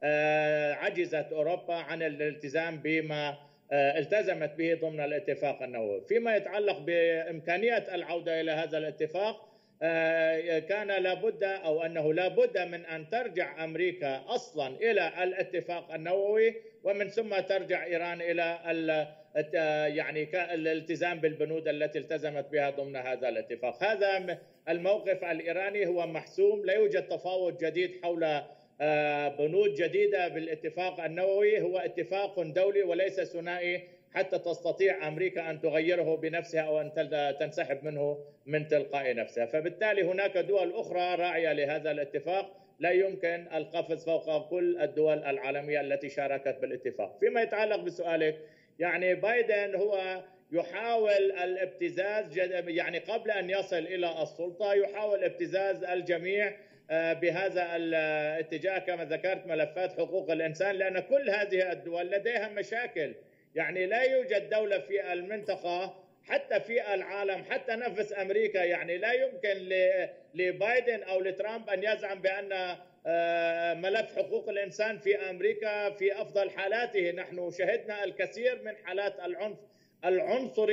عجزت أوروبا عن الالتزام بما التزمت به ضمن الاتفاق النووي. فيما يتعلق بإمكانية العودة إلى هذا الاتفاق، كان لابد أو أنه لابد من أن ترجع أمريكا أصلا إلى الاتفاق النووي، ومن ثم ترجع إيران إلى يعني الالتزام بالبنود التي التزمت بها ضمن هذا الاتفاق. هذا الموقف الإيراني هو محسوم، لا يوجد تفاوض جديد حول بنود جديدة بالاتفاق النووي، هو اتفاق دولي وليس ثنائي حتى تستطيع أمريكا أن تغيره بنفسها أو أن تنسحب منه من تلقاء نفسها. فبالتالي هناك دول أخرى راعية لهذا الاتفاق، لا يمكن القفز فوق كل الدول العالمية التي شاركت بالاتفاق. فيما يتعلق بسؤالك، يعني بايدن هو يحاول الابتزاز، يعني قبل أن يصل إلى السلطة يحاول ابتزاز الجميع بهذا الاتجاه كما ذكرت، ملفات حقوق الإنسان، لأن كل هذه الدول لديها مشاكل. يعني لا يوجد دولة في المنطقة حتى في العالم حتى نفس أمريكا، يعني لا يمكن لبايدن أو لترامب أن يزعم بأن ملف حقوق الإنسان في أمريكا في أفضل حالاته. نحن شهدنا الكثير من حالات العنف العنصري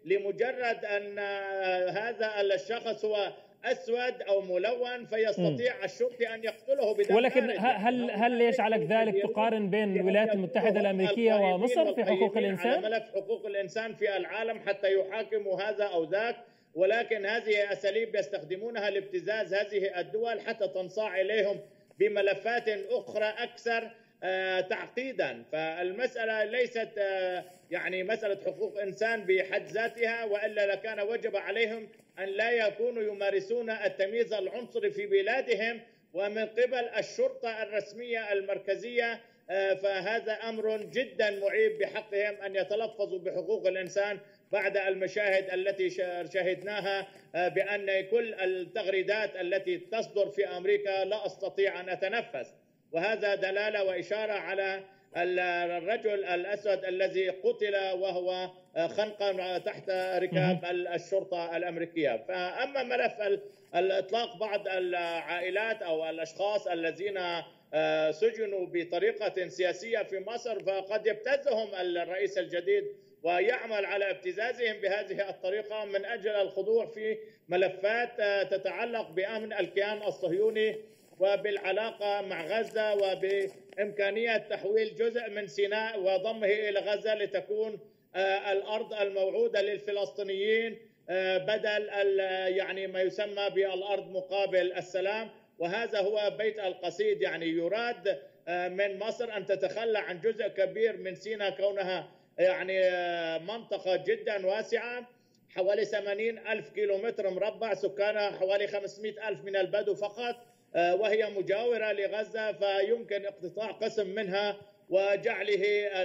لمجرد أن هذا الشخص هو أسود أو ملون فيستطيع الشرطي أن يقتله بدم. ولكن هل يجعلك ذلك تقارن بين الولايات المتحدة الأمريكية ومصر في حقوق الإنسان؟ على ملف حقوق الإنسان في العالم حتى يحاكموا هذا أو ذاك، ولكن هذه أساليب يستخدمونها لابتزاز هذه الدول حتى تنصاع إليهم بملفات أخرى أكثر تعقيدا. فالمسألة ليست يعني مسألة حقوق إنسان بحد ذاتها، وإلا لكان وجب عليهم أن لا يكونوا يمارسون التمييز العنصري في بلادهم ومن قبل الشرطة الرسمية المركزية. فهذا أمر جدا معيب بحقهم أن يتلفظوا بحقوق الإنسان بعد المشاهد التي شاهدناها بأن كل التغريدات التي تصدر في أمريكا لا أستطيع أن أتنفس، وهذا دلالة وإشارة على الرجل الأسود الذي قتل وهو خنقا تحت ركاب الشرطة الأمريكية. فأما ملف الإطلاق بعض العائلات أو الأشخاص الذين سجنوا بطريقة سياسية في مصر، فقد يبتزهم الرئيس الجديد ويعمل على ابتزازهم بهذه الطريقة من أجل الخضوع في ملفات تتعلق بأمن الكيان الصهيوني وبالعلاقة مع غزة وبإمكانية تحويل جزء من سيناء وضمه إلى غزة لتكون الأرض الموعودة للفلسطينيين بدل يعني ما يسمى بالأرض مقابل السلام. وهذا هو بيت القصيد، يعني يراد من مصر أن تتخلى عن جزء كبير من سيناء كونها يعني منطقة جدا واسعة حوالي 80,000 كيلومتر مربع، سكانها حوالي 500,000 من البدو فقط، وهي مجاورة لغزة، فيمكن اقتطاع قسم منها وجعله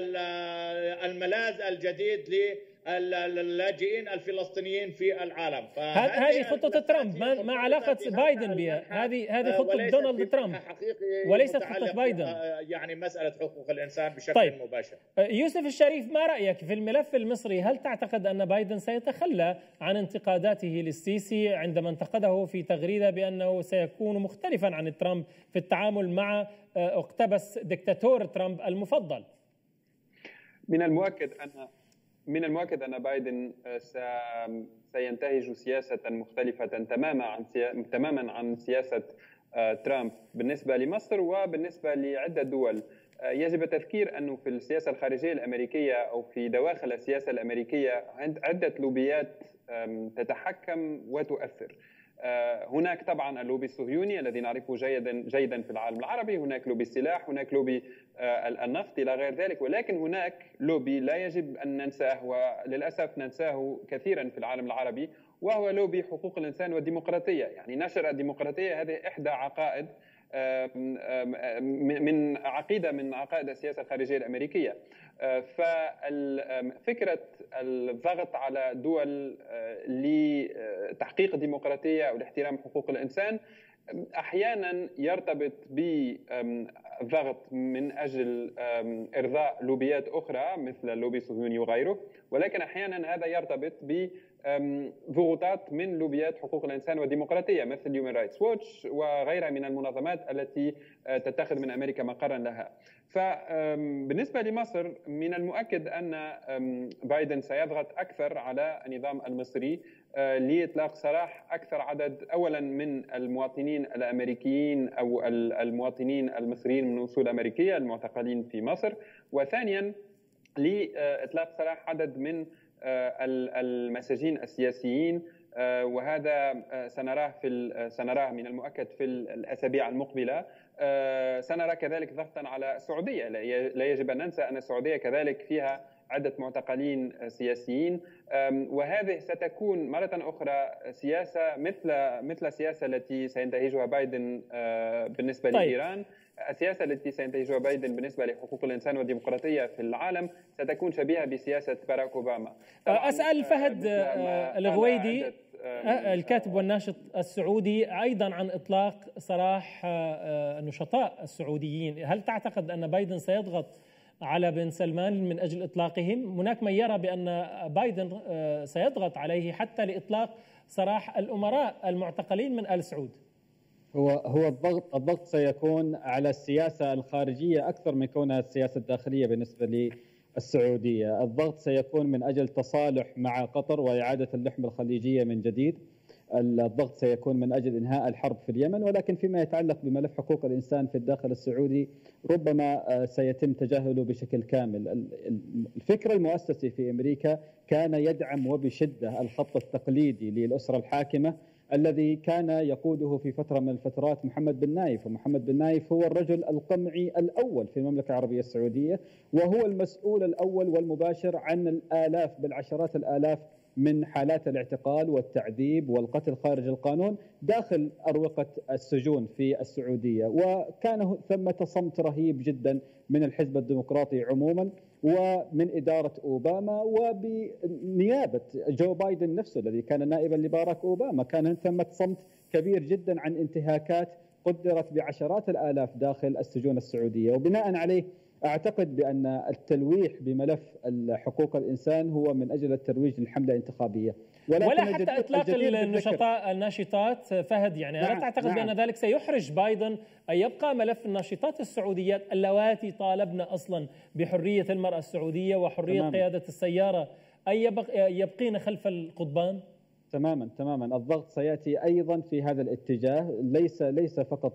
الملاذ الجديد للاجئين الفلسطينيين في العالم. هذه خطة ترامب، ما علاقة بايدن بها؟ هذه خطة دونالد ترامب وليست خطة بايدن، يعني مسألة حقوق الإنسان بشكل مباشر. يوسف الشريف، ما رأيك في الملف المصري؟ هل تعتقد أن بايدن سيتخلى عن انتقاداته للسيسي عندما انتقده في تغريدة بأنه سيكون مختلفا عن ترامب في التعامل مع اقتبس دكتاتور ترامب المفضل؟ من المؤكد أن بايدن سينتهج سياسة مختلفة تماما عن سياسة ترامب بالنسبة لمصر وبالنسبة لعدة دول. يجب التذكير أنه في السياسة الخارجية الأمريكية أو في دواخل السياسة الأمريكية عدة لوبيات تتحكم وتؤثر. هناك طبعا اللوبي الصهيوني الذي نعرفه جيدا في العالم العربي، هناك لوبي السلاح، هناك لوبي النفط إلى غير ذلك، ولكن هناك لوبي لا يجب أن ننساه وللأسف ننساه كثيرا في العالم العربي، وهو لوبي حقوق الإنسان والديمقراطية. يعني نشر الديمقراطية هذه إحدى عقائد من عقيدة من عقائد السياسة الخارجية الأمريكية. ففكرة الضغط على دول لتحقيق الديمقراطية أو لاحترام حقوق الإنسان أحيانا يرتبط بضغط من أجل إرضاء لوبيات أخرى مثل اللوبي الصهيوني وغيره، ولكن أحيانا هذا يرتبط بضغوطات من لوبيات حقوق الإنسان والديمقراطية مثل Human Rights Watch وغيرها من المنظمات التي تتخذ من أمريكا مقرا لها. فبالنسبة لمصر من المؤكد أن بايدن سيضغط أكثر على النظام المصري لإطلاق سراح أكثر عدد أولا من المواطنين الأمريكيين أو المواطنين المصريين من أصول أمريكية المعتقلين في مصر، وثانيا لإطلاق سراح عدد من المساجين السياسيين، وهذا سنراه من المؤكد في الأسابيع المقبلة. سنرى كذلك ضغطا على السعودية، لا يجب أن ننسى أن السعودية كذلك فيها عدة معتقلين سياسيين، وهذه ستكون مرة أخرى سياسة مثل السياسة التي سينتهجها بايدن بالنسبة لإيران. السياسة التي سينتهجها بايدن بالنسبة لحقوق الإنسان والديمقراطية في العالم ستكون شبيهة بسياسة باراك أوباما. أسأل فهد الغويدي الكاتب والناشط السعودي أيضا عن إطلاق سراح النشطاء السعوديين. هل تعتقد أن بايدن سيضغط على بن سلمان من أجل إطلاقهم؟ هناك من يرى بأن بايدن سيضغط عليه حتى لإطلاق سراح الأمراء المعتقلين من آل سعود. هو الضغط سيكون على السياسة الخارجية أكثر من كونها السياسة الداخلية بالنسبة السعودية. الضغط سيكون من أجل تصالح مع قطر وإعادة اللحمة الخليجية من جديد. الضغط سيكون من أجل إنهاء الحرب في اليمن، ولكن فيما يتعلق بملف حقوق الإنسان في الداخل السعودي ربما سيتم تجاهله بشكل كامل. الفكر المؤسسي في أمريكا كان يدعم وبشدة الخط التقليدي للأسرة الحاكمة الذي كان يقوده في فترة من الفترات محمد بن نايف، ومحمد بن نايف هو الرجل القمعي الأول في المملكة العربية السعودية، وهو المسؤول الأول والمباشر عن الآلاف بل عشرات الآلاف من حالات الاعتقال والتعذيب والقتل خارج القانون داخل أروقة السجون في السعودية. وكان ثمة صمت رهيب جدا من الحزب الديمقراطي عموما ومن إدارة أوباما وبنيابة جو بايدن نفسه الذي كان نائبا لباراك أوباما. كان ثمة صمت كبير جدا عن انتهاكات قدرت بعشرات الآلاف داخل السجون السعودية، وبناء عليه أعتقد بأن التلويح بملف حقوق الإنسان هو من أجل الترويج للحملة الانتخابية، ولا حتى إطلاق الناشطات فهد. يعني لا تعتقد بأن ذلك سيحرج بايدن أن يبقى ملف الناشطات السعوديات اللواتي طالبن أصلا بحرية المرأة السعودية وحرية قيادة السيارة أن يبقين خلف القضبان؟ تماما الضغط سيأتي أيضا في هذا الاتجاه، ليس فقط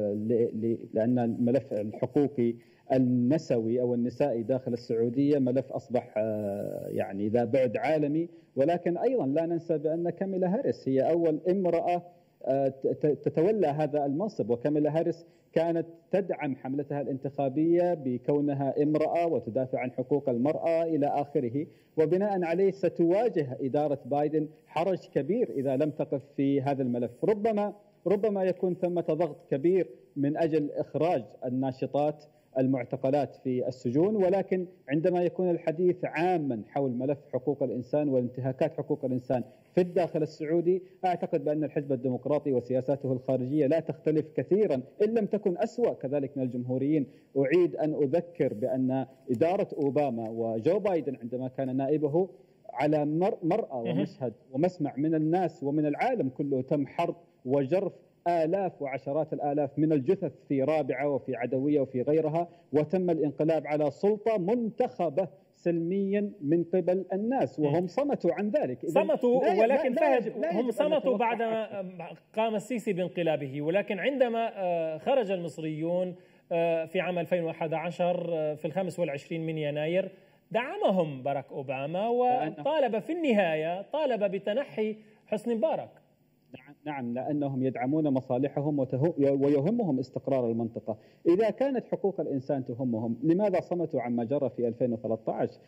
لأن الملف الحقوقي النسوي أو النسائي داخل السعودية ملف أصبح يعني ذا بعد عالمي، ولكن أيضا لا ننسى بأن كاميلا هاريس هي أول امرأة تتولى هذا المنصب، وكاميلا هاريس كانت تدعم حملتها الانتخابية بكونها امرأة وتدافع عن حقوق المرأة إلى آخره، وبناء عليه ستواجه إدارة بايدن حرج كبير إذا لم تقف في هذا الملف. ربما يكون ثمة ضغط كبير من أجل إخراج الناشطات المعتقلات في السجون، ولكن عندما يكون الحديث عاما حول ملف حقوق الإنسان وانتهاكات حقوق الإنسان في الداخل السعودي، أعتقد بأن الحزب الديمقراطي وسياساته الخارجية لا تختلف كثيرا إن لم تكن أسوأ كذلك من الجمهوريين. أعيد أن أذكر بأن إدارة أوباما وجو بايدن عندما كان نائبه على مرأى ومشهد ومسمع من الناس ومن العالم كله تم حرق وجرف آلاف وعشرات الآلاف من الجثث في رابعة وفي عدوية وفي غيرها، وتم الانقلاب على سلطة منتخبة سلميا من قبل الناس، وهم صمتوا عن ذلك. صمتوا، ولكن فهد هم صمتوا بعدما قام السيسي بانقلابه، ولكن عندما خرج المصريون في عام 2011 في 25 من يناير دعمهم باراك أوباما وطالب في النهاية بتنحي حسني مبارك. نعم، لأنهم يدعمون مصالحهم ويهمهم استقرار المنطقة. إذا كانت حقوق الإنسان تهمهم لماذا صمتوا عما جرى في 2013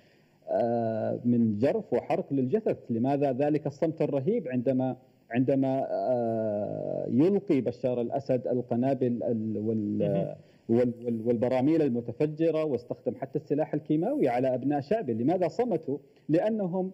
من جرف وحرق للجثث؟ لماذا ذلك الصمت الرهيب عندما يلقي بشار الأسد القنابل والبراميل المتفجرة واستخدم حتى السلاح الكيماوي على أبناء شعبه؟ لماذا صمتوا؟ لأنهم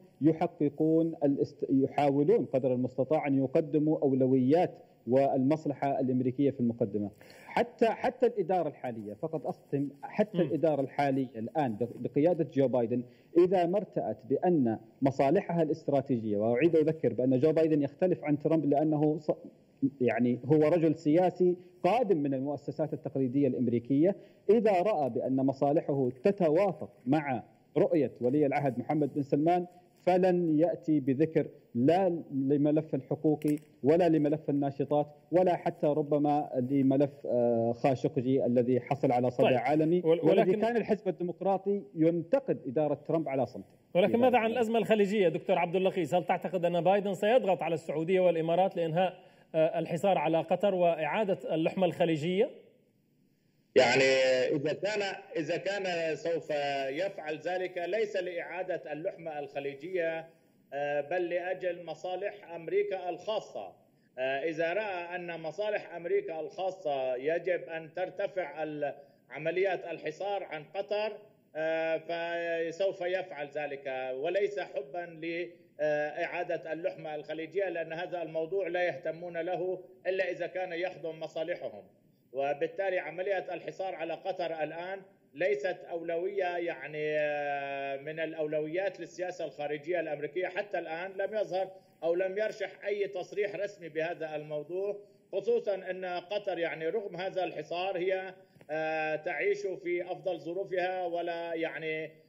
يحاولون قدر المستطاع أن يقدموا أولويات والمصلحة الأمريكية في المقدمة. حتى الإدارة الحالية، فقط أختم، حتى الإدارة الحالية الآن بقيادة جو بايدن إذا ما ارتأت بأن مصالحها الاستراتيجية، وأعيد أذكر بأن جو بايدن يختلف عن ترامب لأنه يعني هو رجل سياسي قادم من المؤسسات التقليدية الأمريكية، إذا رأى بأن مصالحه تتوافق مع رؤية ولي العهد محمد بن سلمان فلن يأتي بذكر لا لملف الحقوقي ولا لملف الناشطات ولا حتى ربما لملف خاشقجي الذي حصل على صدى عالمي، والذي كان الحزب الديمقراطي ينتقد إدارة ترامب على صمته. ولكن ماذا عن الأزمة الخليجية دكتور عبد اللخيص؟ هل تعتقد أن بايدن سيضغط على السعودية والإمارات لإنهاء الحصار على قطر وإعادة اللحمة الخليجية؟ يعني إذا كان سوف يفعل ذلك ليس لإعادة اللحمة الخليجية بل لأجل مصالح أمريكا الخاصة. إذا رأى أن مصالح أمريكا الخاصة يجب أن ترتفع عمليات الحصار عن قطر فسوف يفعل ذلك، وليس حبا لإعادة اللحمة الخليجية، لأن هذا الموضوع لا يهتمون له إلا إذا كان يخدم مصالحهم. وبالتالي عملية الحصار على قطر الآن ليست أولوية يعني من الأولويات للسياسة الخارجية الأمريكية. حتى الآن لم يظهر أو لم يرشح أي تصريح رسمي بهذا الموضوع، خصوصا أن قطر يعني رغم هذا الحصار هي تعيش في أفضل ظروفها ولا يعني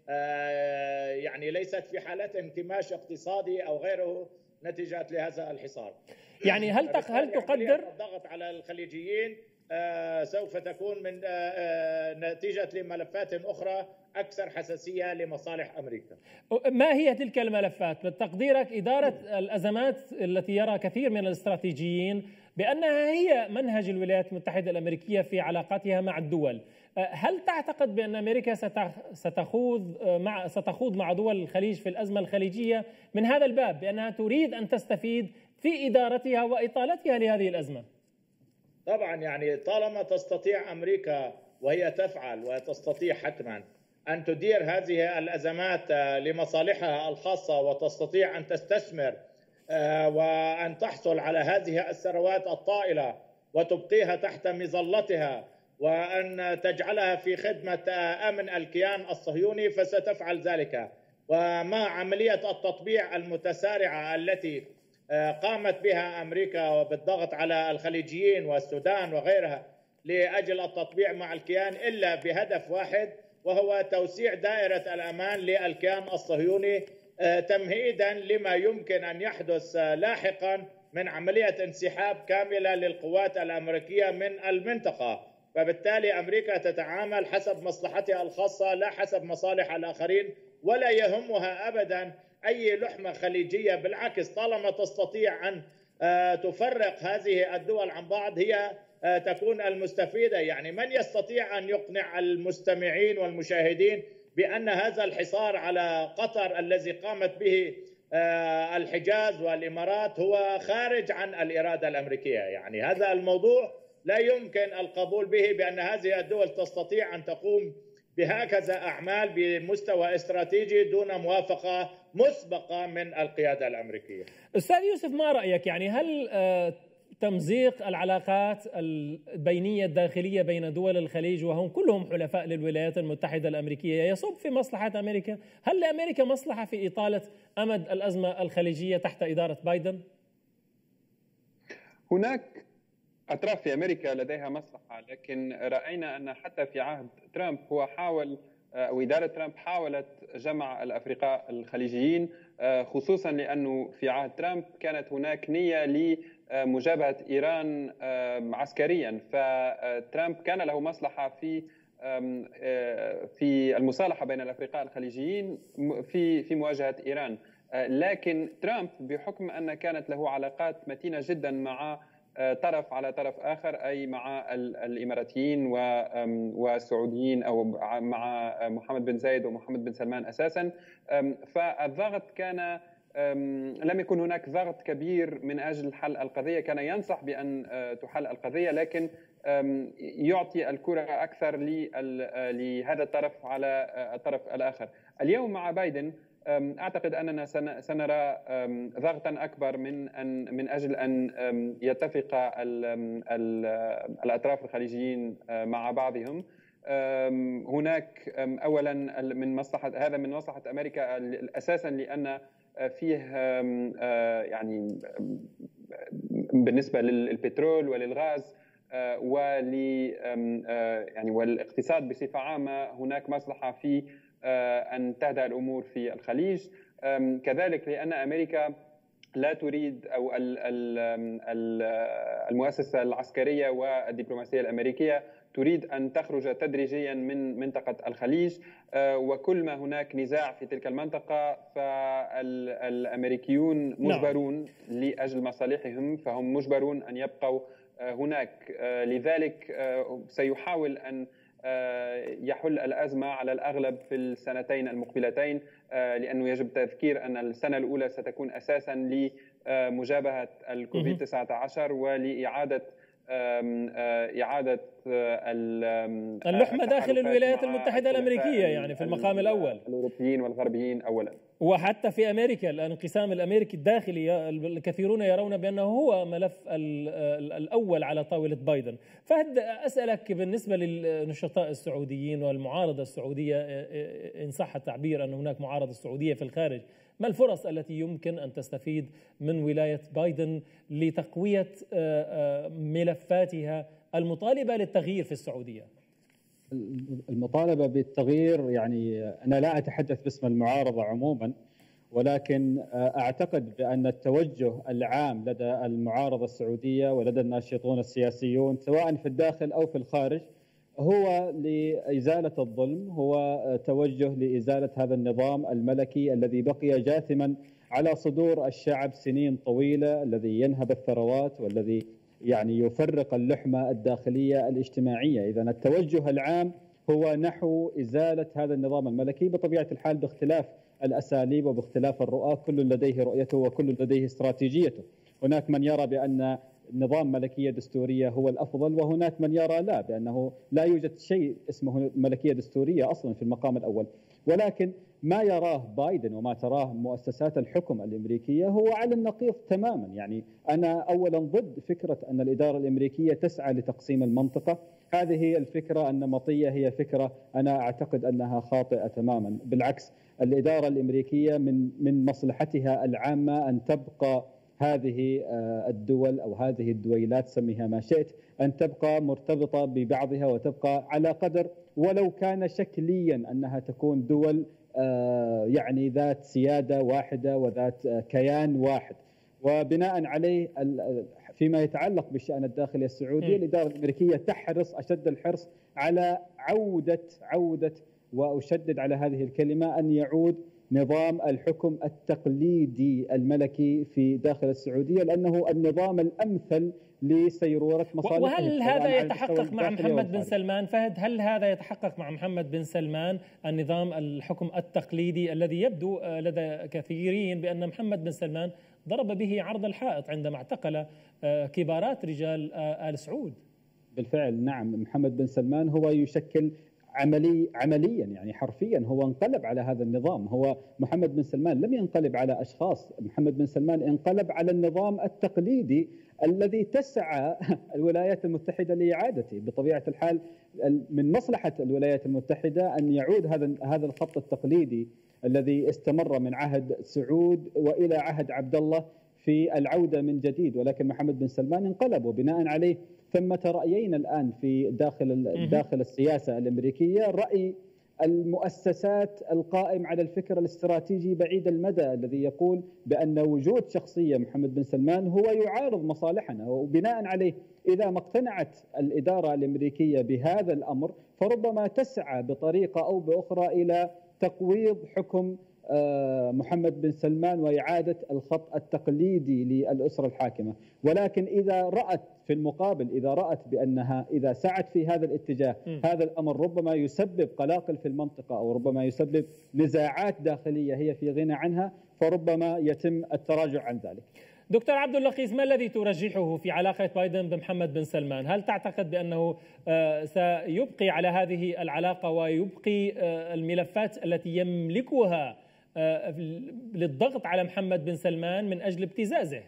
يعني ليست في حالة انكماش اقتصادي أو غيره نتيجة لهذا الحصار. يعني هل تقدر الضغط على الخليجيين سوف تكون من نتيجة لملفات أخرى أكثر حساسية لمصالح أمريكا؟ ما هي تلك الملفات؟ بتقديرك إدارة الأزمات التي يرى كثير من الاستراتيجيين بأنها هي منهج الولايات المتحدة الأمريكية في علاقاتها مع الدول، هل تعتقد بأن أمريكا ستخوض مع دول الخليج في الأزمة الخليجية من هذا الباب، بأنها تريد أن تستفيد في إدارتها وإطالتها لهذه الأزمة؟ طبعا يعني طالما تستطيع أمريكا وهي تفعل وتستطيع حتما أن تدير هذه الأزمات لمصالحها الخاصة وتستطيع أن تستثمر وأن تحصل على هذه الثروات الطائلة وتبقيها تحت مظلتها وأن تجعلها في خدمة أمن الكيان الصهيوني فستفعل ذلك. ومع عملية التطبيع المتسارعة التي قامت بها أمريكا بالضغط على الخليجيين والسودان وغيرها لأجل التطبيع مع الكيان إلا بهدف واحد، وهو توسيع دائرة الأمان للكيان الصهيوني تمهيدا لما يمكن أن يحدث لاحقا من عملية انسحاب كاملة للقوات الأمريكية من المنطقة. فبالتالي أمريكا تتعامل حسب مصلحتها الخاصة لا حسب مصالح الآخرين، ولا يهمها أبدا أي لحمة خليجية. بالعكس، طالما تستطيع أن تفرق هذه الدول عن بعض هي تكون المستفيدة. يعني من يستطيع أن يقنع المستمعين والمشاهدين بأن هذا الحصار على قطر الذي قامت به الحجاز والإمارات هو خارج عن الإرادة الأمريكية؟ يعني هذا الموضوع لا يمكن القبول به، بأن هذه الدول تستطيع أن تقوم بهكذا أعمال بمستوى استراتيجي دون موافقة مسبقة من القيادة الأمريكية. أستاذ يوسف، ما رأيك؟ يعني هل تمزيق العلاقات البينية الداخلية بين دول الخليج وهم كلهم حلفاء للولايات المتحدة الأمريكية يصب في مصلحة أمريكا؟ هل لأمريكا مصلحة في إطالة أمد الأزمة الخليجية تحت إدارة بايدن؟ هناك أطراف في أمريكا لديها مصلحة، لكن رأينا أن حتى في عهد ترامب هو حاول أو إدارة ترامب حاولت جمع الأفرقاء الخليجيين، خصوصا لأنه في عهد ترامب كانت هناك نية لمجابهة إيران عسكريا، فترامب كان له مصلحة في المصالحة بين الأفرقاء الخليجيين في مواجهة إيران. لكن ترامب بحكم أن كانت له علاقات متينة جدا مع طرف على طرف آخر، أي مع الإماراتيين والسعوديين أو مع محمد بن زايد ومحمد بن سلمان أساسا، فالضغط كان لم يكن هناك ضغط كبير من أجل حل القضية. كان ينصح بأن تحل القضية، لكن يعطي الكرة أكثر لهذا الطرف على الطرف الآخر. اليوم مع بايدن أعتقد أننا سنرى ضغطا أكبر من أجل أن يتفق الأطراف الخليجيين مع بعضهم. هناك أولا من مصلحة أمريكا أساسا، لأن فيه يعني بالنسبة للبترول وللغاز يعني والاقتصاد بصفة عامة هناك مصلحة في أن تهدأ الأمور في الخليج. كذلك لأن أمريكا لا تريد أو المؤسسة العسكرية والدبلوماسية الأمريكية تريد أن تخرج تدريجيا من منطقة الخليج، وكل ما هناك نزاع في تلك المنطقة فالأمريكيون مجبرون لأجل مصالحهم، فهم مجبرون أن يبقوا هناك. لذلك سيحاول أن يحل الأزمة على الأغلب في السنتين المقبلتين، لأنه يجب تذكير أن السنة الأولى ستكون أساسا لمجابهة الكوفيد 19 ولإعادة اللحمة داخل الولايات المتحدة الأمريكية، يعني في المقام الأول الأوروبيين والغربيين أولا، وحتى في أمريكا الانقسام الأمريكي الداخلي الكثيرون يرون بأنه هو ملف الأول على طاولة بايدن. فهد أسألك بالنسبة للنشطاء السعوديين والمعارضة السعودية، إن صح التعبير أن هناك معارضة سعودية في الخارج، ما الفرص التي يمكن أن تستفيد من ولاية بايدن لتقوية ملفاتها المطالبة للتغيير في السعودية؟ المطالبة بالتغيير، يعني أنا لا أتحدث باسم المعارضة عموما، ولكن أعتقد بأن التوجه العام لدى المعارضة السعودية ولدى الناشطون السياسيون سواء في الداخل أو في الخارج هو لإزالة الظلم، هو توجه لإزالة هذا النظام الملكي الذي بقي جاثما على صدور الشعب سنين طويلة، الذي ينهب الثروات والذي يعني يفرق اللحمة الداخلية الاجتماعية. إذن التوجه العام هو نحو إزالة هذا النظام الملكي، بطبيعة الحال باختلاف الأساليب وباختلاف الرؤى، كل لديه رؤيته وكل لديه استراتيجيته. هناك من يرى بأن نظام ملكية دستورية هو الأفضل، وهناك من يرى لا، بأنه لا يوجد شيء اسمه ملكية دستورية أصلا في المقام الأول. ولكن ما يراه بايدن وما تراه مؤسسات الحكم الأمريكية هو على النقيض تماما. يعني أنا أولا ضد فكرة أن الإدارة الأمريكية تسعى لتقسيم المنطقة. هذه الفكرة النمطية هي فكرة أنا أعتقد أنها خاطئة تماما. بالعكس، الإدارة الأمريكية من مصلحتها العامة أن تبقى هذه الدول أو هذه الدويلات، سميها ما شئت، أن تبقى مرتبطة ببعضها وتبقى على قدر ولو كان شكليا أنها تكون دول يعني ذات سيادة واحدة وذات كيان واحد. وبناء عليه فيما يتعلق بالشأن الداخلي السعودي، الإدارة الأمريكية تحرص أشد الحرص على عودة وأشدد على هذه الكلمة، أن يعود نظام الحكم التقليدي الملكي في داخل السعودية، لأنه النظام الأمثل لسيرورة مصالح. وهل هذا يتحقق مع محمد بن سلمان؟ فهد، هل هذا يتحقق مع محمد بن سلمان النظام الحكم التقليدي الذي يبدو لدى كثيرين بأن محمد بن سلمان ضرب به عرض الحائط عندما اعتقل كبارات رجال آل سعود؟ بالفعل نعم، محمد بن سلمان هو يشكل عمليا يعني حرفيا هو انقلب على هذا النظام. هو محمد بن سلمان لم ينقلب على أشخاص، محمد بن سلمان انقلب على النظام التقليدي الذي تسعى الولايات المتحدة لإعادته. بطبيعة الحال من مصلحة الولايات المتحدة أن يعود هذا الخط التقليدي الذي استمر من عهد سعود وإلى عهد عبد الله في العودة من جديد، ولكن محمد بن سلمان انقلب، وبناء عليه ثمة رأيين الآن في داخل السياسة الأمريكية. رأي المؤسسات القائم على الفكر الاستراتيجي بعيد المدى الذي يقول بأن وجود شخصية محمد بن سلمان هو يعارض مصالحنا، وبناء عليه إذا ما اقتنعت الإدارة الأمريكية بهذا الأمر فربما تسعى بطريقة أو بأخرى إلى تقويض حكم محمد بن سلمان وإعادة الخط التقليدي للأسرة الحاكمة. ولكن إذا رأت في المقابل، إذا رأت بأنها إذا سعت في هذا الاتجاه هذا الأمر ربما يسبب قلاقل في المنطقة أو ربما يسبب نزاعات داخلية هي في غنى عنها، فربما يتم التراجع عن ذلك. دكتور عبد اللقيس، ما الذي ترجحه في علاقة بايدن بمحمد بن سلمان؟ هل تعتقد بأنه سيبقي على هذه العلاقة ويبقي الملفات التي يملكها للضغط على محمد بن سلمان من أجل ابتزازه؟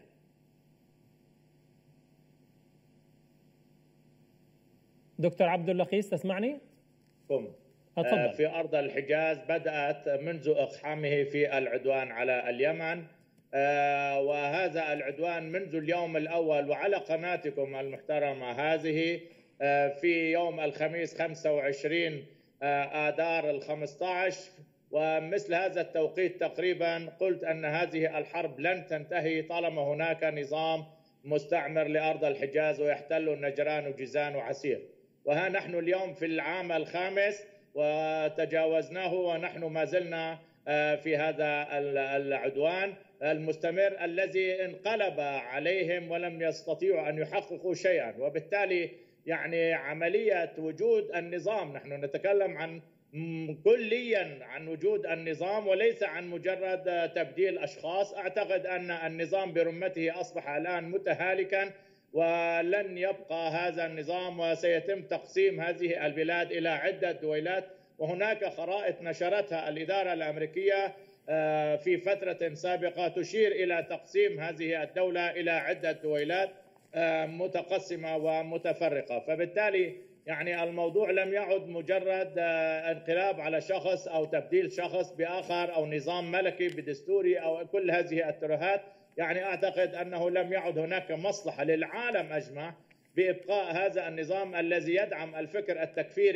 دكتور عبد اللقيس تسمعني؟ أتفضل. في أرض الحجاز بدأت منذ إقحامه في العدوان على اليمن، وهذا العدوان منذ اليوم الأول وعلى قناتكم المحترمة هذه في يوم الخميس 25 آذار 15 ومثل هذا التوقيت تقريبا قلت أن هذه الحرب لن تنتهي طالما هناك نظام مستعمر لأرض الحجاز ويحتل النجران وجيزان وعسير. وها نحن اليوم في العام الخامس وتجاوزناه ونحن ما زلنا في هذا العدوان المستمر الذي انقلب عليهم ولم يستطيعوا أن يحققوا شيئا. وبالتالي يعني عملية وجود النظام، نحن نتكلم عن كليا عن وجود النظام وليس عن مجرد تبديل أشخاص. أعتقد أن النظام برمته أصبح الآن متهالكا ولن يبقى هذا النظام وسيتم تقسيم هذه البلاد إلى عدة دويلات. وهناك خرائط نشرتها الإدارة الأمريكية في فترة سابقة تشير إلى تقسيم هذه الدولة إلى عدة دويلات متقسمة ومتفرقة. فبالتالي يعني الموضوع لم يعد مجرد انقلاب على شخص أو تبديل شخص بآخر أو نظام ملكي بدستوري أو كل هذه الترهات. يعني أعتقد أنه لم يعد هناك مصلحة للعالم أجمع بإبقاء هذا النظام الذي يدعم الفكر التكفيري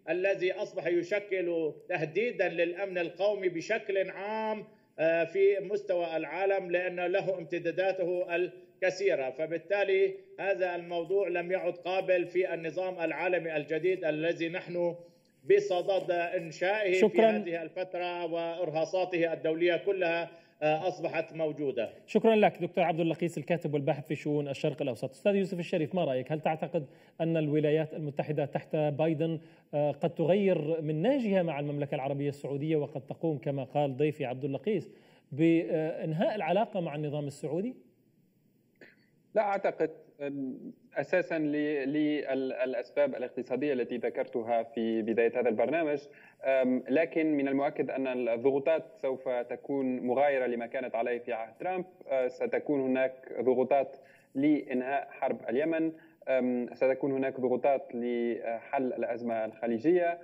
الذي أصبح يشكل تهديدا للأمن القومي بشكل عام في مستوى العالم، لأن له امتداداته الكثيرة. فبالتالي هذا الموضوع لم يعد قابل في النظام العالمي الجديد الذي نحن بصدد إنشائه في هذه الفترة، وإرهاصاته الدولية كلها أصبحت موجودة. شكرا لك دكتور عبد اللقيس، الكاتب والباحث في شؤون الشرق الأوسط. أستاذ يوسف الشريف، ما رأيك؟ هل تعتقد أن الولايات المتحدة تحت بايدن قد تغير من نهجها مع المملكة العربية السعودية، وقد تقوم كما قال ضيفي عبد اللقيس بإنهاء العلاقة مع النظام السعودي؟ لا أعتقد، أساسا للأسباب الاقتصادية التي ذكرتها في بداية هذا البرنامج، لكن من المؤكد أن الضغوطات سوف تكون مغايرة لما كانت عليه في عهد ترامب. ستكون هناك ضغوطات لإنهاء حرب اليمن، ستكون هناك ضغوطات لحل الأزمة الخليجية،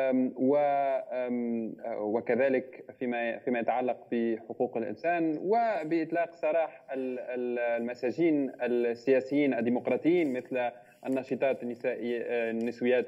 وكذلك فيما يتعلق بحقوق الإنسان، وبإطلاق سراح المساجين السياسيين الديمقراطيين مثل الناشطات النسويات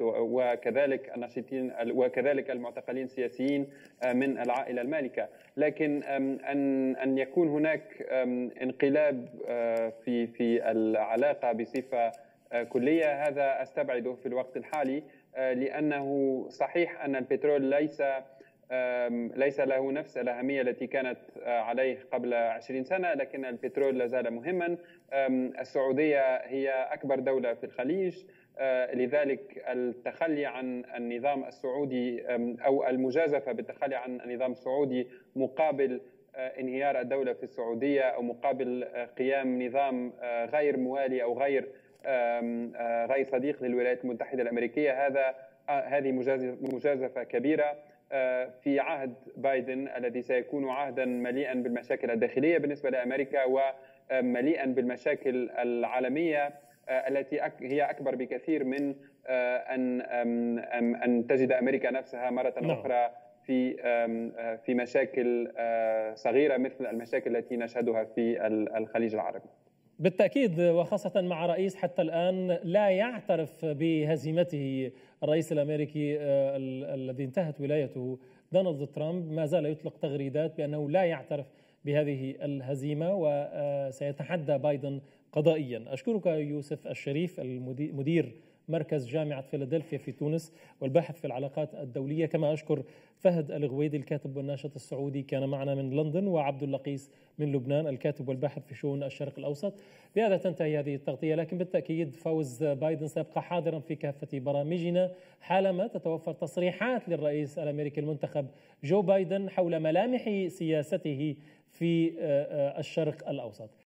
وكذلك المعتقلين السياسيين من العائلة المالكة. لكن أن يكون هناك انقلاب في العلاقة بصفة كلية، هذا أستبعده في الوقت الحالي، لأنه صحيح أن البترول ليس له نفس الأهمية التي كانت عليه قبل 20 سنة، لكن البترول لازال مهما. السعودية هي أكبر دولة في الخليج، لذلك التخلي عن النظام السعودي أو المجازفة بالتخلي عن النظام السعودي مقابل انهيار الدولة في السعودية، أو مقابل قيام نظام غير موالي أو غير صديق للولايات المتحدة الأمريكية، هذه مجازفة كبيرة في عهد بايدن الذي سيكون عهدا مليئا بالمشاكل الداخلية بالنسبة لأمريكا، ومليئا بالمشاكل العالمية التي هي أكبر بكثير من أن تجد أمريكا نفسها مرة أخرى في مشاكل صغيرة مثل المشاكل التي نشهدها في الخليج العربي. بالتأكيد، وخاصة مع رئيس حتى الآن لا يعترف بهزيمته. الرئيس الأمريكي الذي انتهت ولايته دونالد ترامب ما زال يطلق تغريدات بأنه لا يعترف بهذه الهزيمة، وسيتحدى بايدن قضائيا. أشكرك يوسف الشريف، المدير مركز جامعة فيلادلفيا في تونس والباحث في العلاقات الدولية، كما أشكر فهد الغويدي الكاتب والناشط السعودي كان معنا من لندن، وعبد اللقيس من لبنان الكاتب والباحث في شؤون الشرق الأوسط. بهذا تنتهي هذه التغطية، لكن بالتأكيد فوز بايدن سيبقى حاضرا في كافة برامجنا حالما تتوفر تصريحات للرئيس الأمريكي المنتخب جو بايدن حول ملامح سياسته في الشرق الأوسط.